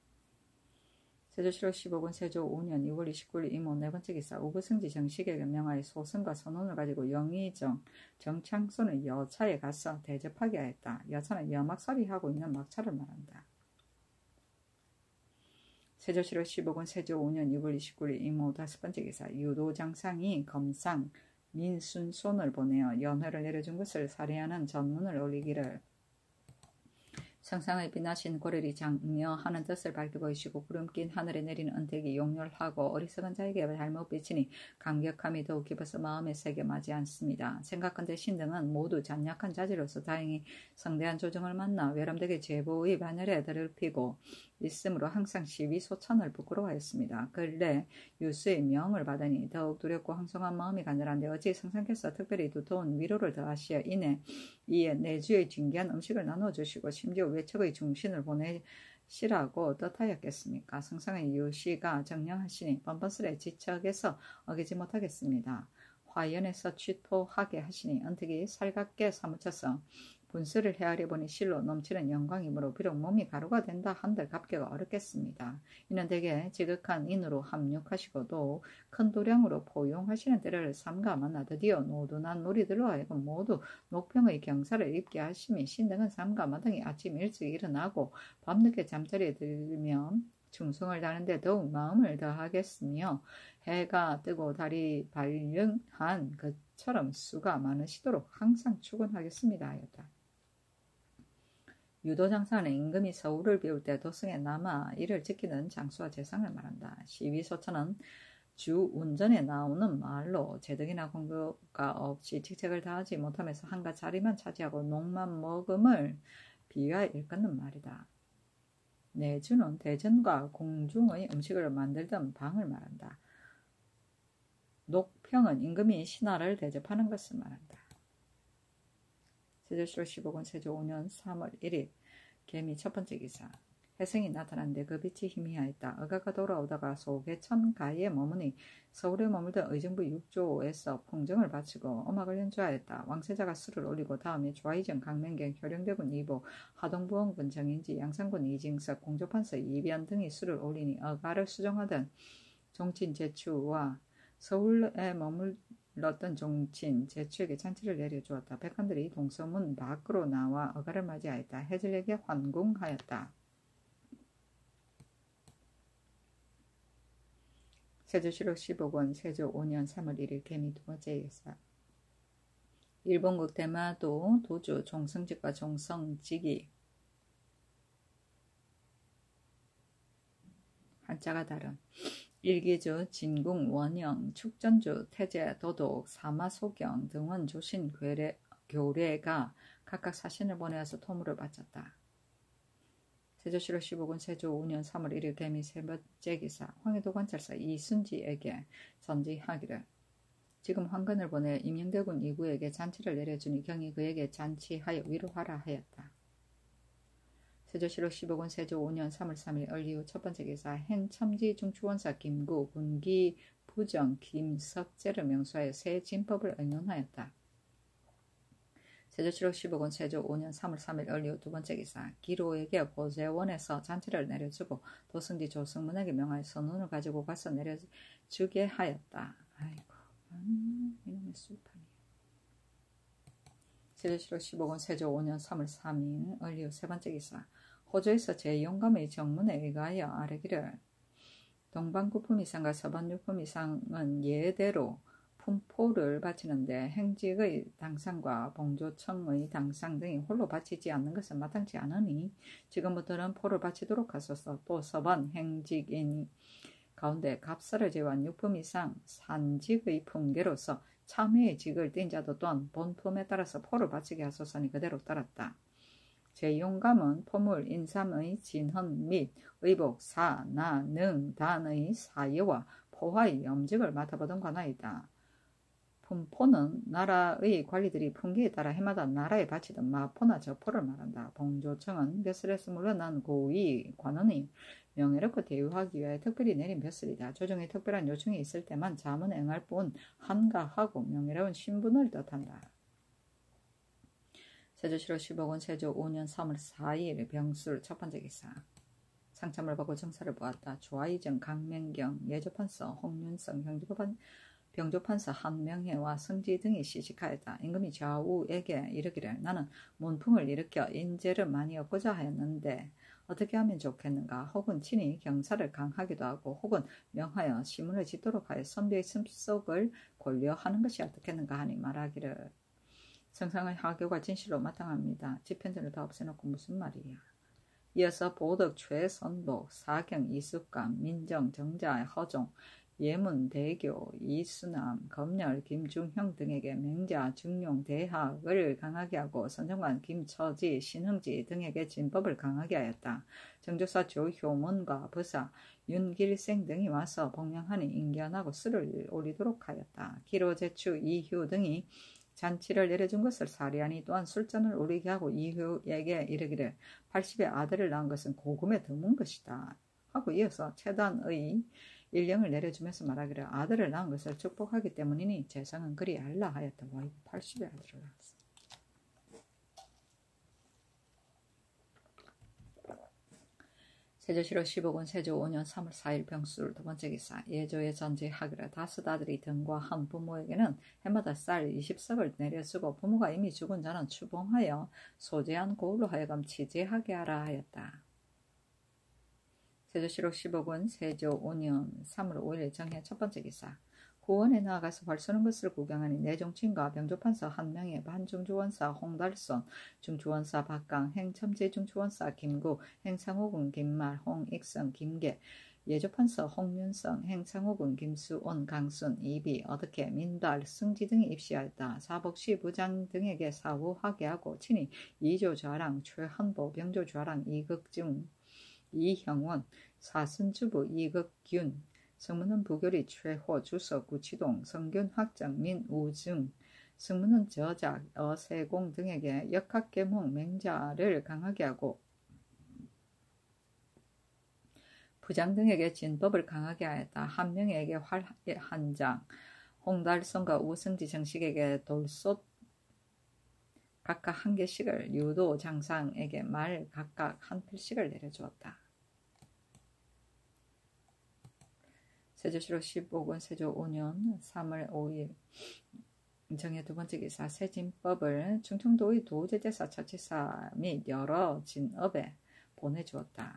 세조실록 15권 세조 5년 2월 29일 이모 네 번째 기사 우구승지 정식에게 명하여 소승과 선원을 가지고 영의정 정창손의 여차에 가서 대접하게 하였다. 여차는 여막살이하고 있는 막차를 말한다. 세조실록 15권 세조 5년 6월 29일 이모 다섯 번째 기사 유도장상이 검상 민순손을 보내어 연회를 내려준 것을 살해하는 전문을 올리기를 성상의 빛나신 고래리 장려하는 뜻을 밝혀 보이시고 구름 낀 하늘에 내리는 은택이 용렬하고 어리석은 자에게 잘못 비치니 감격함이 더욱 깊어서 마음에 새겨 마지 않습니다. 생각건대 신등은 모두 잔약한 자지로서 다행히 성대한 조정을 만나 외람되게 제보의 반열에 더럽히고 있으므로 항상 시위 소천을 부끄러워하였습니다. 근래 유수의 명을 받으니 더욱 두렵고 황송한 마음이 간절한데 어찌 성상께서 특별히 두터운 위로를 더하시어 이에 내주의 진귀한 음식을 나눠주시고 심지어 외척의 중신을 보내시라고 뜻하였겠습니까? 성상의 유시가 정령하시니 뻔뻔스레 지척에서 어기지 못하겠습니다. 화연에서 취토하게 하시니 은택이 살갑게 사무쳐서 분수를 헤아려 보니 실로 넘치는 영광이므로 비록 몸이 가루가 된다 한들 갚기가 어렵겠습니다. 이는 대개 지극한 인으로 합육하시고도 큰 도량으로 포용하시는 때를 삼가 만나 드디어 노둔한 무리들로 하여금 모두 녹병의 경사를 입게 하심이 신등은 삼가 마당에 아침 일찍 일어나고 밤늦게 잠자리에 들면 중성을 다는데 더욱 마음을 더하겠으며 해가 뜨고 달이 발령한 것처럼 수가 많으시도록 항상 출근하겠습니다 하였다. 유도장사는 임금이 서울을 비울 때 도성에 남아 이를 지키는 장수와 재상을 말한다. 시위소천은 주 운전에 나오는 말로 제득이나 공부가 없이 직책을 다하지 못하면서 한가 자리만 차지하고 녹만 먹음을 비유하여 일컫는 말이다. 내주는 대전과 공중의 음식을 만들던 방을 말한다. 녹평은 임금이 신하를 대접하는 것을 말한다. 세조실록 15권 세조 5년 3월 1일 개미 첫 번째 기사. 혜성이 나타났는데 그 빛이 희미하였다. 의가가 돌아오다가 소개천 가에 머무니 서울에 머물던 의정부 6조에서 풍정을 바치고 음악을 연주하였다. 왕세자가 술을 올리고 다음에 좌의정 강명경 효령대군 이보 하동부원군 정인지 양산군 이징석 공조판서 이변 등이 술을 올리니 의가를 수정하던 종친 제추와 서울에 머물렀던 종친 제추에게 잔치를 내려주었다. 백관들이 동서문 밖으로 나와 의가를 맞이하였다. 해질에게 환궁하였다. 세조실록 15권 세조 5년 3월 1일 개미 두 번째 기사. 일본국 대마도 도주 종성직과 종성직이 한자가 다른 일기주, 진궁, 원영, 축전주, 태제, 도독, 사마, 소경, 등원, 조신, 교례가 각각 사신을 보내어서 토물을 바쳤다. 세조실록 15권 세조 5년 3월 1일 개미 세 번째 기사. 황해도 관찰사 이순지에게 전지하기를 지금 황건을 보내 임영대군 이구에게 잔치를 내려주니 경이 그에게 잔치하여 위로하라 하였다. 세조실록 15권 세조 5년 3월 3일 을이후 첫 번째 기사. 행첨지 중추원사 김구 군기 부정 김석재를 명수하여 새 진법을 의논하였다. 세조실록 15권 세조 5년 3월 3일 을이후 두 번째 기사. 기로에게 보재원에서 잔치를 내려주고 도승지 조승문에게 명하여 선운을 가지고 가서 내려주게 하였다. 아이고 이놈의 술판이야. 세조실록 15권 세조 5년 3월 3일 을이후 세 번째 기사. 호조에서 제4영감의 정문에 의하여 아뢰기를 동방구품이상과 서반유품이상은 예대로 품포를 바치는데 행직의 당상과 봉조청의 당상 등이 홀로 바치지 않는 것은 마땅치 않으니 지금부터는 포를 바치도록 하소서. 또 서반 행직인 가운데 갑사를 제외한 육품 이상 산직의 품계로서 참회의 직을 띈 자도 또한 본품에 따라서 포를 바치게 하소서니 그대로 따랐다. 제4영감은 포물, 인삼의 진헌 및 의복, 사, 나, 능, 단의 사예와 포화의 염직을 맡아보던 관하이다. 품포는 나라의 관리들이 품계에 따라 해마다 나라에 바치던 마포나 저포를 말한다. 봉조청은 벼슬에서 물러난 고위 관원이 명예롭고 대우하기 위해 특별히 내린 벼슬이다. 조정에 특별한 요청이 있을 때만 자문에 응할 뿐 한가하고 명예로운 신분을 뜻한다. 세조실록 15권 세조 5년 3월 4일 병술 첫 번째 기사. 상참을 받고 정사를 보았다. 조아이정 강명경 예조판서 홍윤성 병조판서 한명회와 성지 등이 시식하였다. 임금이 좌우에게 이르기를 나는 문풍을 일으켜 인재를 많이 얻고자 하였는데 어떻게 하면 좋겠는가. 혹은 친히 경사를 강하기도 하고 혹은 명하여 시문을 짓도록 하여 선비의 습속을 고려하는 것이 어떻겠는가 하니 말하기를 성상의 하교가 진실로 마땅합니다. 집현전을 다 없애놓고 무슨 말이야. 이어서 보덕 최선복, 사경 이숙감, 민정 정자 허종, 예문 대교 이수남, 검열 김중형 등에게 맹자 중용 대학을 강하게 하고 선정관 김처지 신흥지 등에게 진법을 강하게 하였다. 정조사 조효문과 부사 윤길생 등이 와서 복명하니 인견하고 술을 올리도록 하였다. 기로제추 이휴 등이 잔치를 내려준 것을 사리하니 또한 술잔을 오리게 하고 이후에게 이르기를 80의 아들을 낳은 것은 고금에 드문 것이다 하고 이어서 채단의 일령을 내려주면서 말하기를 아들을 낳은 것을 축복하기 때문이니 재상은 그리 알라 하였다. 와, 80의 아들을 낳았어. 세조실록 15권 세조 5년 3월 4일 병술 두 번째 기사. 예조에 전제하기를 다섯 아들이 등과 한 부모에게는 해마다 쌀 20석을 내려주고 부모가 이미 죽은 자는 추봉하여 소재한 고울로 하여금 취재하게 하라 하였다. 세조실록 15권 세조 5년 3월 5일 정해 첫 번째 기사. 고원에 나아가서 활 쏘는 것을 구경하니 내종친과 병조판서 한명회, 반중주원사 홍달손, 중주원사 박강, 행첨지 중주원사 김구, 행상호군 김말, 홍익성, 김계, 예조판서 홍윤성, 행창호군, 김수온, 강순, 이비, 어덕해, 민달, 승지 등이 입시하였다. 사복시 부장 등에게 사후하게 하고 친히 이조좌랑, 최헌보, 병조좌랑, 이극중, 이형원, 사순주부, 이극균, 성문은 부교리, 최호, 주석, 구치동, 성균, 학장, 민우증, 승문은 저작, 어세공 등에게 역학계몽, 맹자를 강하게 하고 부장 등에게 진법을 강하게 하였다. 한 명에게 활 한 장, 홍달성과 우승지 정식에게 돌솥 각각 한 개씩을, 유도 장상에게 말 각각 한 필씩을 내려주었다. 세조실록 15권 세조 5년 3월 5일 정의 두 번째 기사 세진법을 충청도의 도제제사 차치사 및 여러 진업에 보내주었다.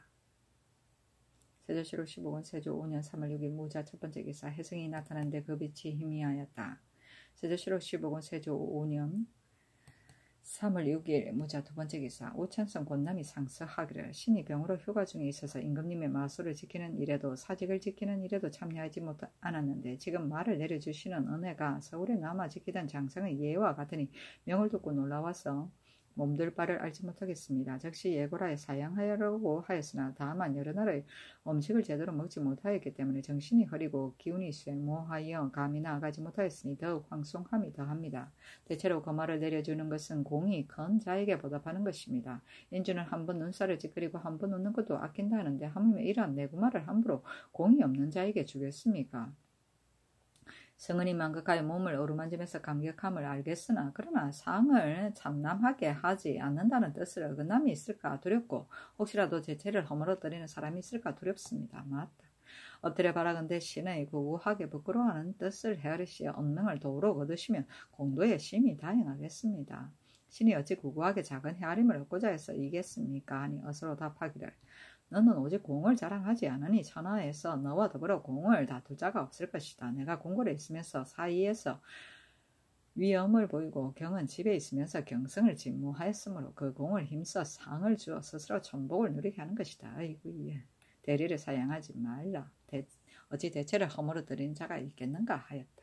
세조실록 15권 세조 5년 3월 6일 무자 첫 번째 기사 해승이 나타났는데 그 빛이 희미하였다. 세조실록 15권 세조 5년 3월 6일 무자 두 번째 기사 오찬성 권남이 상서하기를 신이 병으로 휴가 중에 있어서 임금님의 마소를 지키는 일에도 사직을 지키는 일에도 참여하지 않았는데 지금 말을 내려주시는 은혜가 서울에 남아 지키던 장성의 예와 같으니 명을 듣고 놀라워서 몸둘 바를 알지 못하겠습니다. 즉시 예고라에 사양하려고 하였으나 다만 여러 날의 음식을 제대로 먹지 못하였기 때문에 정신이 흐리고 기운이 쇠모하여 감이 나아가지 못하였으니 더욱 황송함이 더합니다. 대체로 그 말을 내려주는 것은 공이 큰 자에게 보답하는 것입니다. 인주는 한 번 눈살을 찌푸리고 한 번 웃는 것도 아낀다 하는데 하물며 이러한 내구말을 함부로 공이 없는 자에게 주겠습니까? 성은이 망극하여 몸을 어루만지면서 감격함을 알겠으나 그러나 상을 참남하게 하지 않는다는 뜻을 어긋남이 있을까 두렵고 혹시라도 제체를 허물어뜨리는 사람이 있을까 두렵습니다. 맞다. 엎드려 바라건대 신의 구구하게 부끄러워하는 뜻을 헤아리시어 언명을 도우러 얻으시면 공도의 심히 다행하겠습니다. 신이 어찌 구구하게 작은 헤아림을 얻고자 해서 이겠습니까? 하니 어서로 답하기를 너는 오직 공을 자랑하지 않으니 천하에서 너와 더불어 공을 다툴 자가 없을 것이다. 내가 궁궐에 있으면서 사이에서 위엄을 보이고 경은 집에 있으면서 경성을 진무하였으므로 그 공을 힘써 상을 주어 스스로 천복을 누리게 하는 것이다. 아이고 예. 대리를 사양하지 말라. 어찌 대체를 허물어뜨린 자가 있겠는가 하였다.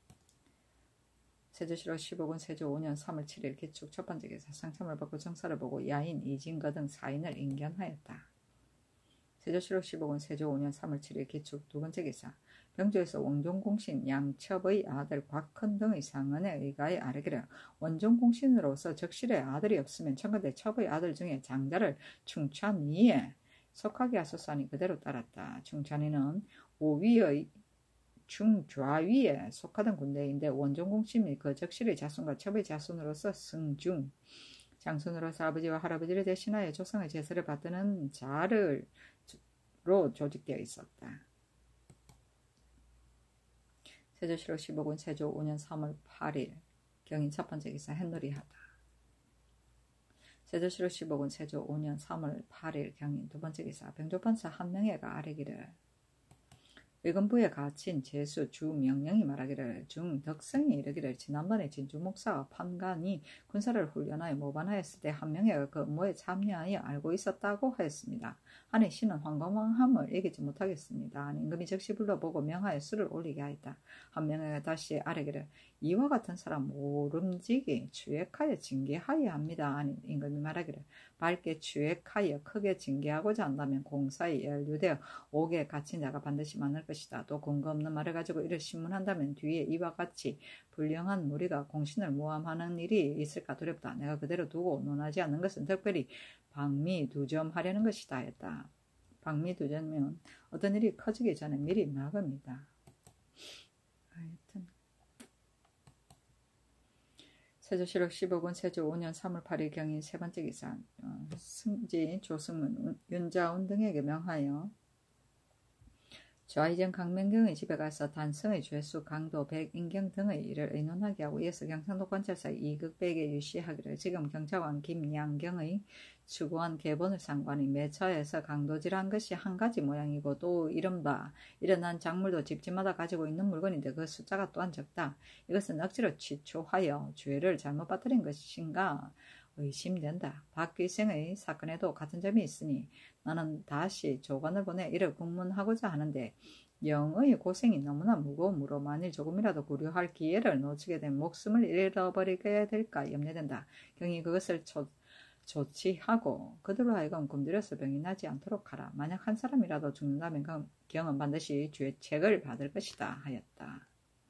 세조실록 15권 세조 5년 3월 7일 기축 첫 번째 기사 상참을 받고 정사를 보고 야인, 이진거 등 사인을 인견하였다. 세조실록 15권 세조 5년 3월 7일 기축 두 번째 기사 병조에서 원종공신 양첩의 아들 곽헌 등의 상언에 의가에 아뢰기를 원종공신으로서 적실의 아들이 없으면 청건대 첩의 아들 중에 장자를 충찬이에 속하게 하소서 하니 그대로 따랐다. 충찬이는 5위의 중좌위에 속하던 군대인데 원종공신 및 그 적실의 자손과 첩의 자손으로서 승중 장손으로서 아버지와 할아버지를 대신하여 조상의 제사를 받드는 자를 로 조직되어 있었다. 세조실록 15권 세조 5년 3월 8일 경인 첫 번째 기사 햇놀이하다. 세조실록 15권 세조 5년 3월 8일 경인 두 번째 기사 병조판사 한 명에가 아뢰기를 의금부에 갇힌 제수 주 명령이 말하기를 중 덕성이 이르기를 지난번에 진주 목사와 판관이 군사를 훈련하여 모반하였을 때 한 명의 그 업무에 참여하여 알고 있었다고 하였습니다. 하니 신은 황건왕함을 이기지 못하겠습니다. 하니 임금이 즉시 불러보고 명하여 수를 올리게 하였다. 한 명의 다시 아뢰기를 이와 같은 사람 모름지기 추액하여 징계하여야 합니다. 하니 임금이 말하기를 밝게 추액하여 크게 징계하고자 한다면 공사에 연루되어 옥에 갇힌 자가 반드시 많을 것이다. 또 근거 없는 말을 가지고 이를 신문한다면 뒤에 이와 같이 불량한 무리가 공신을 모함하는 일이 있을까 두렵다. 내가 그대로 두고 논하지 않는 것은 특별히 방미두점하려는 것이다 했다. 방미두점은 어떤 일이 커지기 전에 미리 막읍니다. 하여튼 세조실록 15권 세조 5년 3월 8일 경인 세 번째 기사 승지, 조승문, 윤자운 등에게 명하여 좌이전 강명경의 집에 가서 단성의 죄수 강도 백인경 등의 일을 의논하게 하고 이어서 경상도 관찰사 이극백에 유시하기를 지금 경찰관 김양경의 추구한 개본을 상관이 매처에서 강도질한 것이 한 가지 모양이고 또 이른바 일어난 작물도 집집마다 가지고 있는 물건인데 그 숫자가 또한 적다. 이것은 억지로 취초하여 죄를 잘못 빠뜨린 것인가 의심된다. 박귀생의 사건에도 같은 점이 있으니 나는 다시 조관을 보내 이를 국문하고자 하는데 영의 고생이 너무나 무거우므로 만일 조금이라도 구려할 기회를 놓치게 되면 목숨을 잃어버리게 될까 염려된다. 경이 그것을 조치하고 그들로 하여금 굶주려서 병이 나지 않도록 하라. 만약 한 사람이라도 죽는다면 경은 반드시 죄책을 받을 것이다 하였다.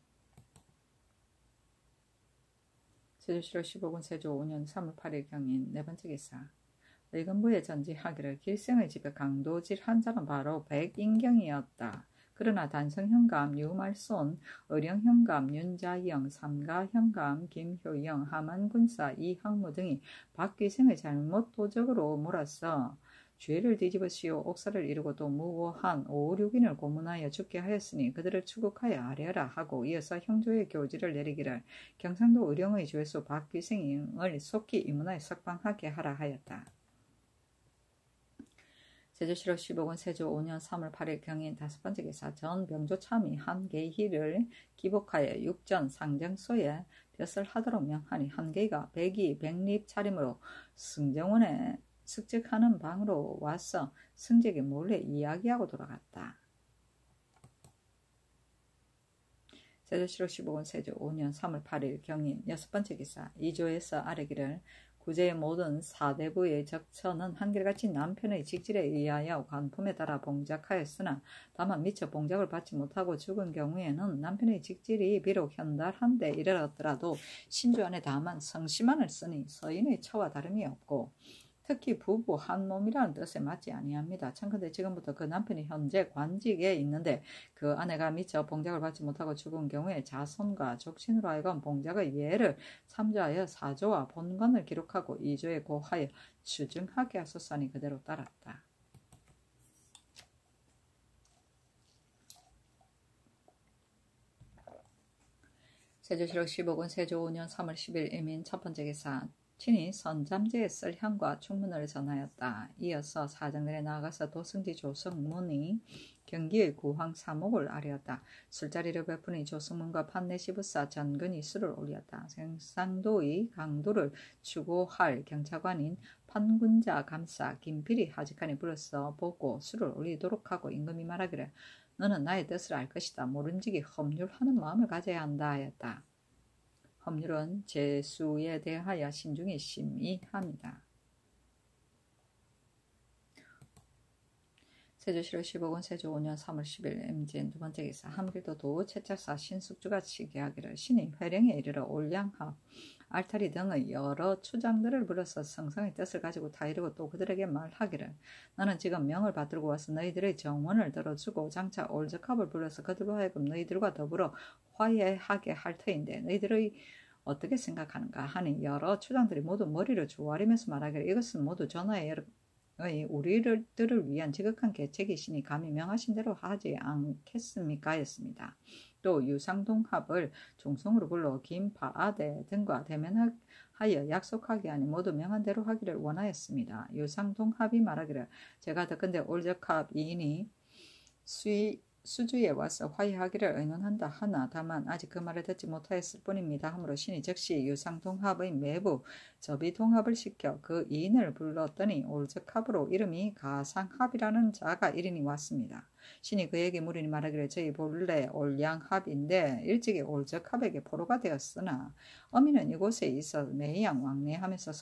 세조실록 15군 세조 5년 3월 8일 경인 네 번째 기사. 의금부에 전지하기를 길생의 집에 강도질 한 자는 바로 백인경이었다. 그러나 단성현감, 유말손, 의령현감, 윤자영, 삼가현감, 김효영, 하만군사, 이학무 등이 박귀생의 잘못 도적으로 몰아서 죄를 뒤집으시오 옥사를 이루고 또 무고한 5, 6인을 고문하여 죽게 하였으니 그들을 추국하여 아뢰라 하고 이어서 형조의 교지를 내리기를 경상도 의령의 죄수 박귀생을 속히 이문하에 석방하게 하라 하였다. 세조실록 15군 세조 5년 3월 8일 경인 다섯 번째 기사. 전 병조참이 한계희를 기복하여 육전 상정소에 벼슬 하도록 명하니 한계희가 백이 백립 차림으로 승정원에 숙직하는 방으로 와서 승직이 몰래 이야기하고 돌아갔다. 세조실록 15군 세조 5년 3월 8일 경인 여섯 번째 기사. 이조에서 아뢰기를 구제의 모든 사대부의 적처는 한결같이 남편의 직질에 의하여 관품에 따라 봉작하였으나 다만 미처 봉작을 받지 못하고 죽은 경우에는 남편의 직질이 비록 현달한데 이르렀더라도 신주 안에 다만 성심안을 쓰니 서인의 처와 다름이 없고 특히 부부 한 몸이라는 뜻에 맞지 아니합니다. 참건대 지금부터 그 남편이 현재 관직에 있는데 그 아내가 미처 봉작을 받지 못하고 죽은 경우에 자손과 족신으로 하여금 봉작의 예를 참조하여 사조와 본관을 기록하고 이조에 고하여 추증하게 하소서니 그대로 따랐다. 세조실록 15군 세조 5년 3월 10일 이민 첫 번째 기사. 친히 선잠제에 쓸 향과 충문을 전하였다. 이어서 사정들에 나아가서 도승지 조승문이 경기의 구황 사목을 아뢰었다. 술자리를 베푸니 조승문과 판내시부사 전근이 술을 올렸다. 경상도의 강도를 추구할 경찰관인 판군자 감사 김필이 하직하니 불러서 보고 술을 올리도록 하고 임금이 말하기를 너는 나의 뜻을 알 것이다. 모른지기 법률하는 마음을 가져야 한다 하였다. 법률은 제수에 대하여 신중히 심의합니다. 세조실록 15군 세조 5년 3월 10일 임진 두 번째 기사. 함길도 도 채찰사 신숙주가 시기하기를 신이 회령에 이르러 올량합 알타리 등의 여러 추장들을 불러서 성성의 뜻을 가지고 다 이르고 또 그들에게 말하기를 나는 지금 명을 받들고 와서 너희들의 정원을 들어주고 장차 올적합을 불러서 그들로 하여금 너희들과 더불어 화해하게 할 터인데 너희들의 어떻게 생각하는가 하니 여러 추장들이 모두 머리를 조아리면서 말하기를 이것은 모두 전하의 우리들을 위한 지극한 계책이시니 감히 명하신 대로 하지 않겠습니까? 하였습니다. 또 유상동합을 종성으로 불러 김파아대 등과 대면하여 약속하게 하니 모두 명한 대로 하기를 원하였습니다. 유상동합이 말하기를 제가 듣건대 올적합 이인이 수주에 와서 화해하기를 의논한다 하나 다만 아직 그 말을 듣지 못하였을 뿐입니다. 하므로 신이 즉시 유상동합의 매부 접의동합을 시켜 그 이인을 불렀더니 올적합으로 이름이 가상합이라는 자가 일인이 왔습니다. 신이 그에게 물으니 말하기를 저희 본래 올량합인데 일찍이 올적합에게 포로가 되었으나 어미는 이곳에 있어 매양 왕래하면서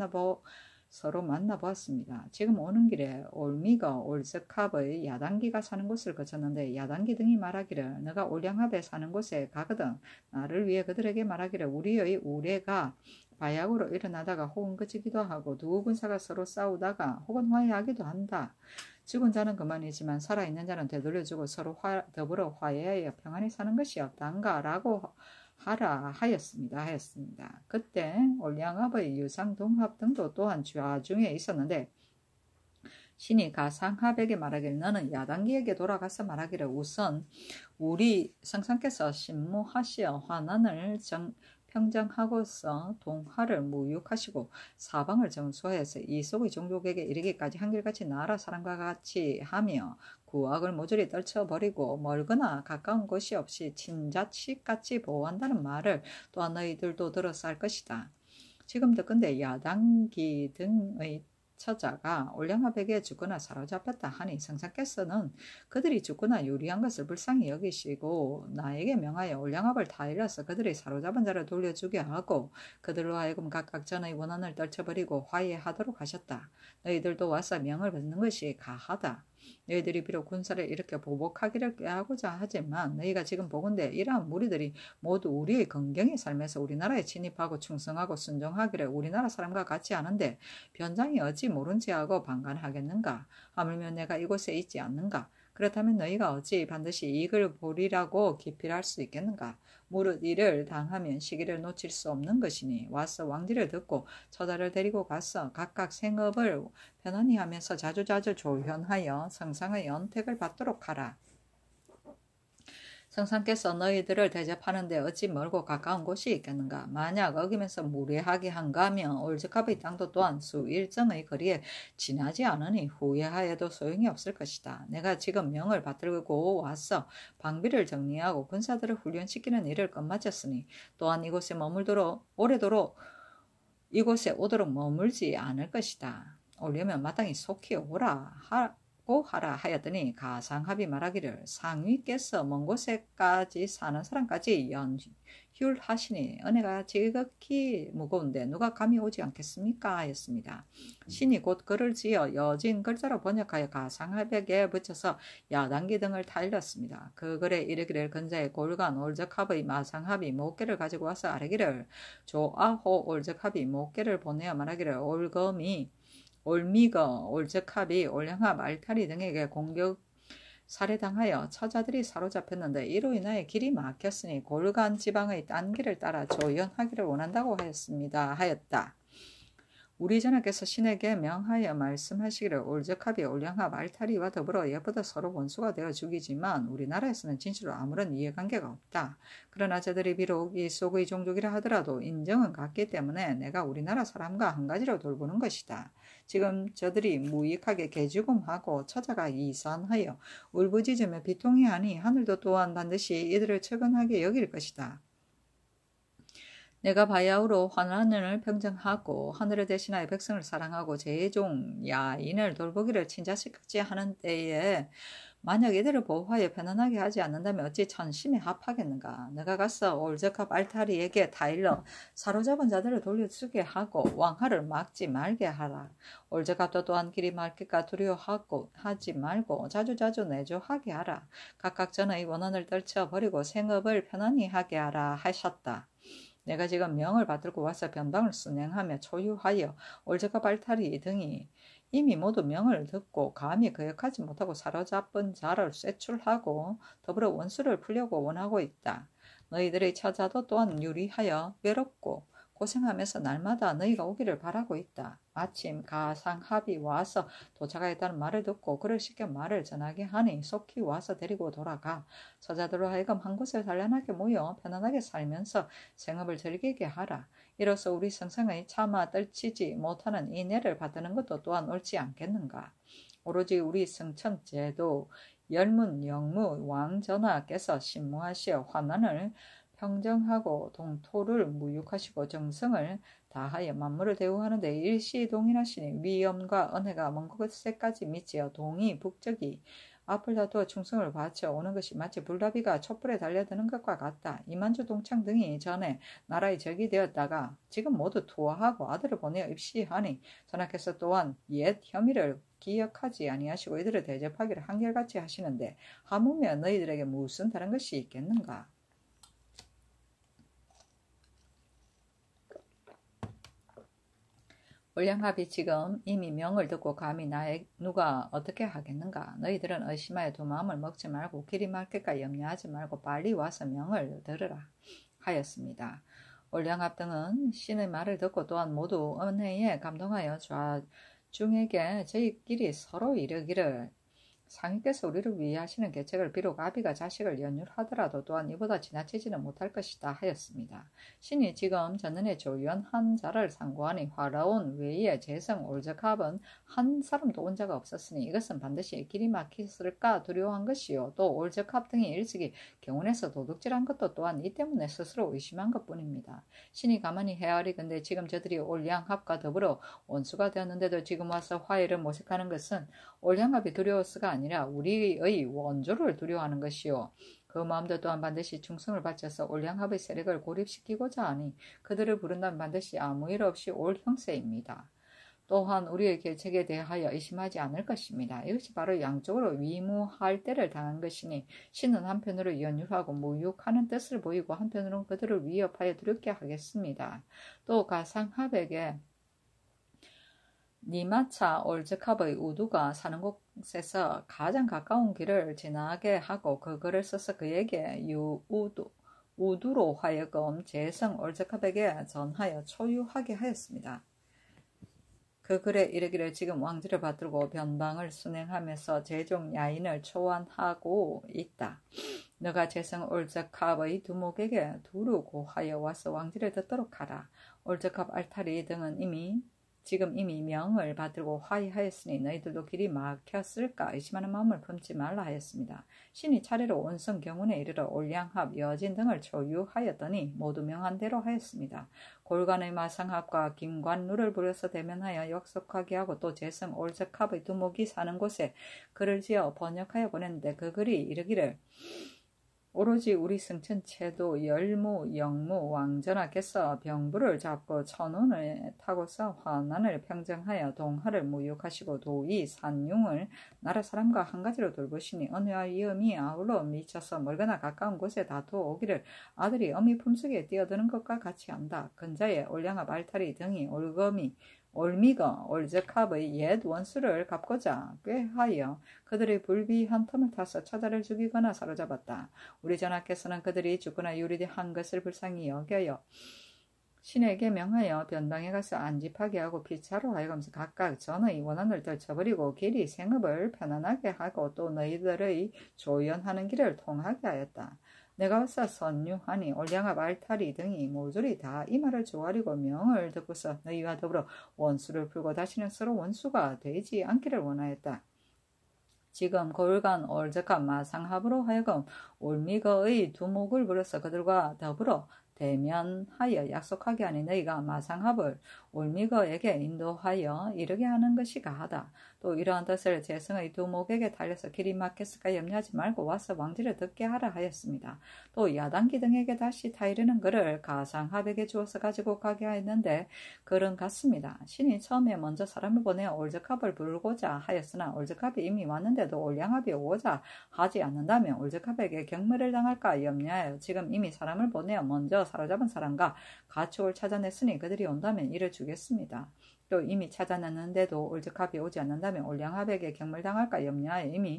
서로 만나보았습니다. 지금 오는 길에 올미가 올적합의 야단기가 사는 곳을 거쳤는데 야단기 등이 말하기를 너가 올량합에 사는 곳에 가거든 나를 위해 그들에게 말하기를 우리의 우레가 바약으로 일어나다가 혹은 그치기도 하고 두 군사가 서로 싸우다가 혹은 화해하기도 한다. 죽은 자는 그만이지만 살아있는 자는 되돌려주고 서로 더불어 화해하여 평안히 사는 것이 없단가 라고 하라 하였습니다. 그때 올량합의 유상동합 등도 또한 좌중에 있었는데 신이 가상합에게 말하기를 너는 야단기에게 돌아가서 말하기를 우선 우리 성상께서 신무하시어 환난을 평정하고서 동화를 무육하시고 사방을 정수하여서 이속의 종족에게 이르기까지 한결같이 나라 사람과 같이 하며 구악을 모조리 떨쳐버리고 멀거나 가까운 곳이 없이 친자식같이 보호한다는 말을 또한 너희들도 들어서 할 것이다. 지금도 근데 야단기 등의 처자가 올량합에게 죽거나 사로잡혔다 하니 성상께서는 그들이 죽거나 유리한 것을 불쌍히 여기시고 나에게 명하여 올량합을 타일러서 그들이 사로잡은 자를 돌려주게 하고 그들로 하여금 각각 전의 원한을 떨쳐버리고 화해하도록 하셨다. 너희들도 와서 명을 받는 것이 가하다. 너희들이 비록 군사를 일으켜 보복하기를 꾀하고자 하지만 너희가 지금 보건대 이러한 무리들이 모두 우리의 건경의 삶에서 우리나라에 진입하고 충성하고 순종하기를 우리나라 사람과 같이 하는데 변장이 어찌 모른지 하고 방관하겠는가? 하물며 내가 이곳에 있지 않는가? 그렇다면 너희가 어찌 반드시 이익을 보리라고 기필할 수 있겠는가? 무릇 이를 당하면 시기를 놓칠 수 없는 것이니 와서 왕지를 듣고 처자를 데리고 가서 각각 생업을 편안히 하면서 자주자주 조현하여 성상의 연택을 받도록 하라. 성상께서 너희들을 대접하는데 어찌 멀고 가까운 곳이 있겠는가? 만약 어기면서 무례하게 한가하면 올적합의 땅도 또한 수 일정의 거리에 지나지 않으니 후회하여도 소용이 없을 것이다. 내가 지금 명을 받들고 와서 방비를 정리하고 군사들을 훈련시키는 일을 끝마쳤으니 또한 이곳에 오래도록 이곳에 오도록 머물지 않을 것이다. 오려면 마땅히 속히 오라 하라 하였더니 가상합이 말하기를 상위께서 먼 곳에까지 사는 사람까지 연휴하시니 은혜가 지극히 무거운데 누가 감히 오지 않겠습니까? 하였습니다. 신이 곧 글을 지어 여진 글자로 번역하여 가상합에게 붙여서 야단기 등을 타일렀습니다. 그 글에 이르기를 근자의 골간 올적합의 마상합이 목계를 가지고 와서 아뢰기를 조아호 올적합이 목계를 보내어 말하기를 올미거, 올적합이 올량합, 알타리 등에게 공격 살해당하여 처자들이 사로잡혔는데 이로 인하여 길이 막혔으니 골간 지방의 딴 길을 따라 조연하기를 원한다고 하였다. 우리 전하께서 신에게 명하여 말씀하시기를 올적합이 올량합, 알타리와 더불어 예쁘다 서로 원수가 되어 죽이지만 우리나라에서는 진실로 아무런 이해관계가 없다. 그러나 저들이 비록 이 속의 종족이라 하더라도 인정은 같기 때문에 내가 우리나라 사람과 한 가지로 돌보는 것이다. 지금 저들이 무익하게 개죽음하고 처자가 이산하여 울부짖으며 비통해하니 하늘도 또한 반드시 이들을 처근하게 여길 것이다. 내가 바야흐로 환란을 평정하고 하늘을 대신하여 백성을 사랑하고 제종 야인을 돌보기를 친자식같이 하는 때에 만약 이들을 보호하여 편안하게 하지 않는다면 어찌 천심에 합하겠는가? 내가 가서 올적합 알타리에게 타일러 사로잡은 자들을 돌려주게 하고 왕하를 막지 말게 하라. 올적합도 또한 길이 막힐까 두려워하고 하지 말고 자주자주 내조하게 하라. 각각 전의 원한을 떨쳐버리고 생업을 편안히 하게 하라 하셨다. 내가 지금 명을 받들고 와서 변방을 순행하며 초유하여 올적합 알타리 등이 이미 모두 명을 듣고 감히 거역하지 못하고 사로잡은 자를 쇠출하고 더불어 원수를 풀려고 원하고 있다. 너희들의 처자도 또한 유리하여 외롭고 고생하면서 날마다 너희가 오기를 바라고 있다. 마침 가상합이 와서 도착하였다는 말을 듣고 그를 시켜 말을 전하게 하니 속히 와서 데리고 돌아가 처자들로 하여금 한 곳에 단란하게 모여 편안하게 살면서 생업을 즐기게 하라. 이로써 우리 성상의 차마 떨치지 못하는 인애를 받드는 것도 또한 옳지 않겠는가. 오로지 우리 성천제도 열문 영무 왕전하께서 신무하시어 환난을 평정하고 동토를 무육하시고 정성을 다하여 만물을 대우하는데 일시동일하시니 위엄과 은혜가 먼 곳에까지 미치어 동이 북적이 앞을 다투어 충성을 바쳐 오는 것이 마치 불나비가 촛불에 달려드는 것과 같다. 이만주 동창 등이 전에 나라의 적이 되었다가 지금 모두 투하하고 아들을 보내어 입시하니 전하께서 또한 옛 혐의를 기억하지 아니하시고 이들을 대접하기를 한결같이 하시는데 하물며 너희들에게 무슨 다른 것이 있겠는가? 올량합이 지금 이미 명을 듣고 감히 누가 어떻게 하겠는가? 너희들은 의심하여 두 마음을 먹지 말고 길이 막힐까 염려하지 말고 빨리 와서 명을 들으라 하였습니다. 올량합 등은 신의 말을 듣고 또한 모두 은혜에 감동하여 좌중에게 저희끼리 서로 이르기를 상위께서 우리를 위해 하시는 계책을 비록 아비가 자식을 연율하더라도 또한 이보다 지나치지는 못할 것이다 하였습니다. 신이 지금 전년에 조연한 자를 상고하니 화라온 외에 재성 올적합은 한 사람도 온 자가 없었으니 이것은 반드시 길이 막혔을까 두려워한 것이요 또 올적합 등이 일찍이 경운에서 도둑질한 것도 또한 이 때문에 스스로 의심한 것뿐입니다. 신이 가만히 헤아리건대 지금 저들이 올양합과 더불어 원수가 되었는데도 지금 와서 화해를 모색하는 것은 올양합이 두려워서가 아니라 우리의 원조를 두려워하는 것이요 그 마음도 또한 반드시 충성을 바쳐서 올양합의 세력을 고립시키고자 하니 그들을 부른다면 반드시 아무 일 없이 올 형세입니다. 또한 우리의 계책에 대하여 의심하지 않을 것입니다. 이것이 바로 양쪽으로 위무할 때를 당한 것이니 신은 한편으로 연율하고 무육하는 뜻을 보이고 한편으로는 그들을 위협하여 두렵게 하겠습니다. 또 가상합에게 니마차 올즈캅의 우두가 사는 곳에서 가장 가까운 길을 지나게 하고 그 글을 써서 그에게 우두로 하여금 재성 올즈캅에게 전하여 초유하게 하였습니다. 그 글에 이르기를 지금 왕지를 받들고 변방을 순행하면서 제종 야인을 초안하고 있다. 너가 재성 올즈캅의 두목에게 두루고 하여 와서 왕지를 듣도록 하라. 올즈캅 알타리 등은 지금 이미 명을 받들고 화해하였으니 너희들도 길이 막혔을까 의심하는 마음을 품지 말라 하였습니다. 신이 차례로 온성 경운에 이르러 올양합, 여진 등을 초유하였더니 모두 명한 대로 하였습니다. 골간의 마상합과 김관루를 부려서 대면하여 약속하게 하고 또 재성 올적합의 두목이 사는 곳에 글을 지어 번역하여 보냈는데 그 글이 이르기를 오로지 우리 승천체도 열무, 영무, 왕전하께서 병부를 잡고 천운을 타고서 환난을 평정하여 동하를 무육하시고 도의, 산융을 나라 사람과 한 가지로 돌보시니 은혜와 위엄이 아울러 미쳐서 멀거나 가까운 곳에 다투어오기를 아들이 어미 품속에 뛰어드는 것과 같이 한다. 근자의 올양합 알타리 등이 올미거 올적합의 옛 원수를 갚고자 꾀하여 그들의 불비한 틈을 타서 처자를 죽이거나 사로잡았다. 우리 전하께서는 그들이 죽거나 유리한 것을 불쌍히 여겨요. 신에게 명하여 변방에 가서 안집하게 하고 피차로 하여금서 각각 전의 원한을 떨쳐버리고 길이 생업을 편안하게 하고 또 너희들의 조연하는 길을 통하게 하였다. 내가 와서 선유하니 올양합 알타리 등이 모조리 다 이 말을 조아리고 명을 듣고서 너희와 더불어 원수를 풀고 다시는 서로 원수가 되지 않기를 원하였다. 지금 골간 올적합 마상합으로 하여금 올미거의 두목을 부려서 그들과 더불어 대면하여 약속하게 하니 너희가 마상합을 올미거에게 인도하여 이르게 하는 것이 가하다. 또 이러한 뜻을 재성의 두목에게 달려서 길이 막혔을까 염려하지 말고 와서 왕지를 듣게 하라 하였습니다. 또 야단기 등에게 다시 타이르는 글을 가상합에게 주어서 가지고 가게 하였는데 글은 같습니다. 신이 처음에 먼저 사람을 보내어 올적합을 부르고자 하였으나 올적합이 이미 왔는데도 올양합이 오고자 하지 않는다면 올적합에게 경멸을 당할까 염려하여 지금 이미 사람을 보내어 먼저 사로잡은 사람과 가축을 찾아냈으니 그들이 온다면 이를 주겠습니다. 또 이미 찾아냈는데도 올적합이 오지 않는다면 올양합에게 경멸당할까 염려하여 이미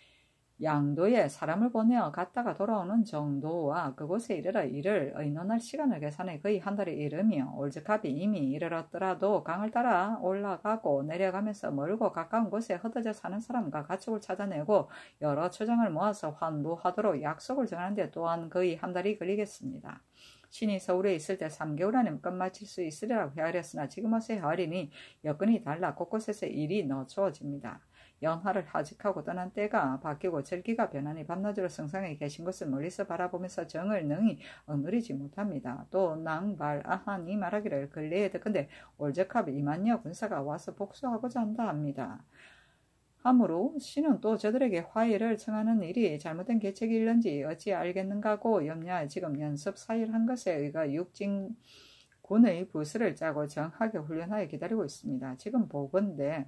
양도에 사람을 보내어 갔다가 돌아오는 정도와 그곳에 이르러 이를 의논할 시간을 계산해 거의 한 달이 이르며 올적합이 이미 이르렀더라도 강을 따라 올라가고 내려가면서 멀고 가까운 곳에 흩어져 사는 사람과 가축을 찾아내고 여러 초장을 모아서 환부하도록 약속을 정하는데 또한 거의 한 달이 걸리겠습니다. 신이 서울에 있을 때 3개월 안에 끝마칠 수 있으리라고 헤아렸으나 지금 와서 헤아리니 여건이 달라 곳곳에서 일이 늦춰집니다. 연하를 하직하고 떠난 때가 바뀌고 절기가 변하니 밤낮으로 성상에 계신 것을 멀리서 바라보면서 정을 능히 억누르지 못합니다. 또 낭발아한이 말하기를 근래에 듣건대 올적합 2만여 군사가 와서 복수하고자 한다 합니다. 하므로 신은 또 저들에게 화해를 청하는 일이 잘못된 계책일런지 어찌 알겠는가고 염려하여 지금 연습 사일한 것에 의가 육진군의 부수를 짜고 정하게 훈련하여 기다리고 있습니다. 지금 보건대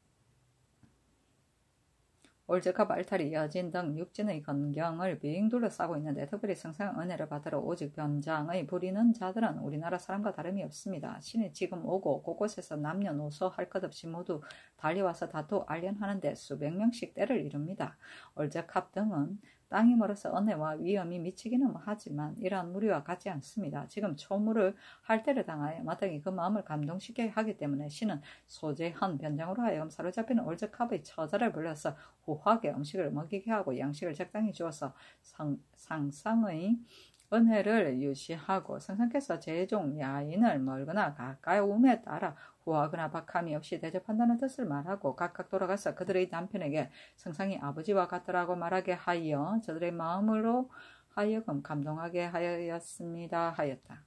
올적합 알타리 여진 등 육진의 건경을 빙 둘러싸고 있는데 특별히 성상 은혜를 받으러 오직 변장의 부리는 자들은 우리나라 사람과 다름이 없습니다. 신이 지금 오고 곳곳에서 남녀노소 할 것 없이 모두 달려와서 다투 알련하는데 수백 명씩 때를 이룹니다. 올적합 등은 땅이 멀어서 은혜와 위험이 미치기는 하지만 이러한 무리와 같지 않습니다. 지금 초물을 할례를 당하여 마땅히 그 마음을 감동시키게 하기 때문에 신은 소재한 변장으로 하여금 사로잡히는 올적합의 처자를 불러서 후하게 음식을 먹이게 하고 양식을 적당히 주어서 상상의 은혜를 유시하고 성상께서 제종 야인을 멀거나 가까움에 따라 후하거나 박함이 없이 대접한다는 뜻을 말하고 각각 돌아가서 그들의 남편에게 성상이 아버지와 같더라고 말하게 하여 저들의 마음으로 하여금 감동하게 하였습니다 하였다.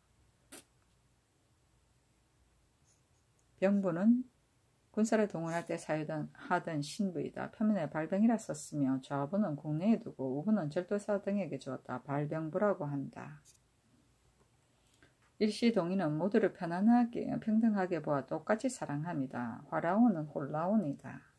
병부는 군사를 동원할 때 사용하던 신부이다. 표면에 발병이라 썼으며 좌부는 국내에 두고 우부는 절도사 등에게 주었다. 발병부라고 한다. 일시동의는 모두를 편안하게 평등하게 보아 똑같이 사랑합니다. 화라온은 홀라온이다.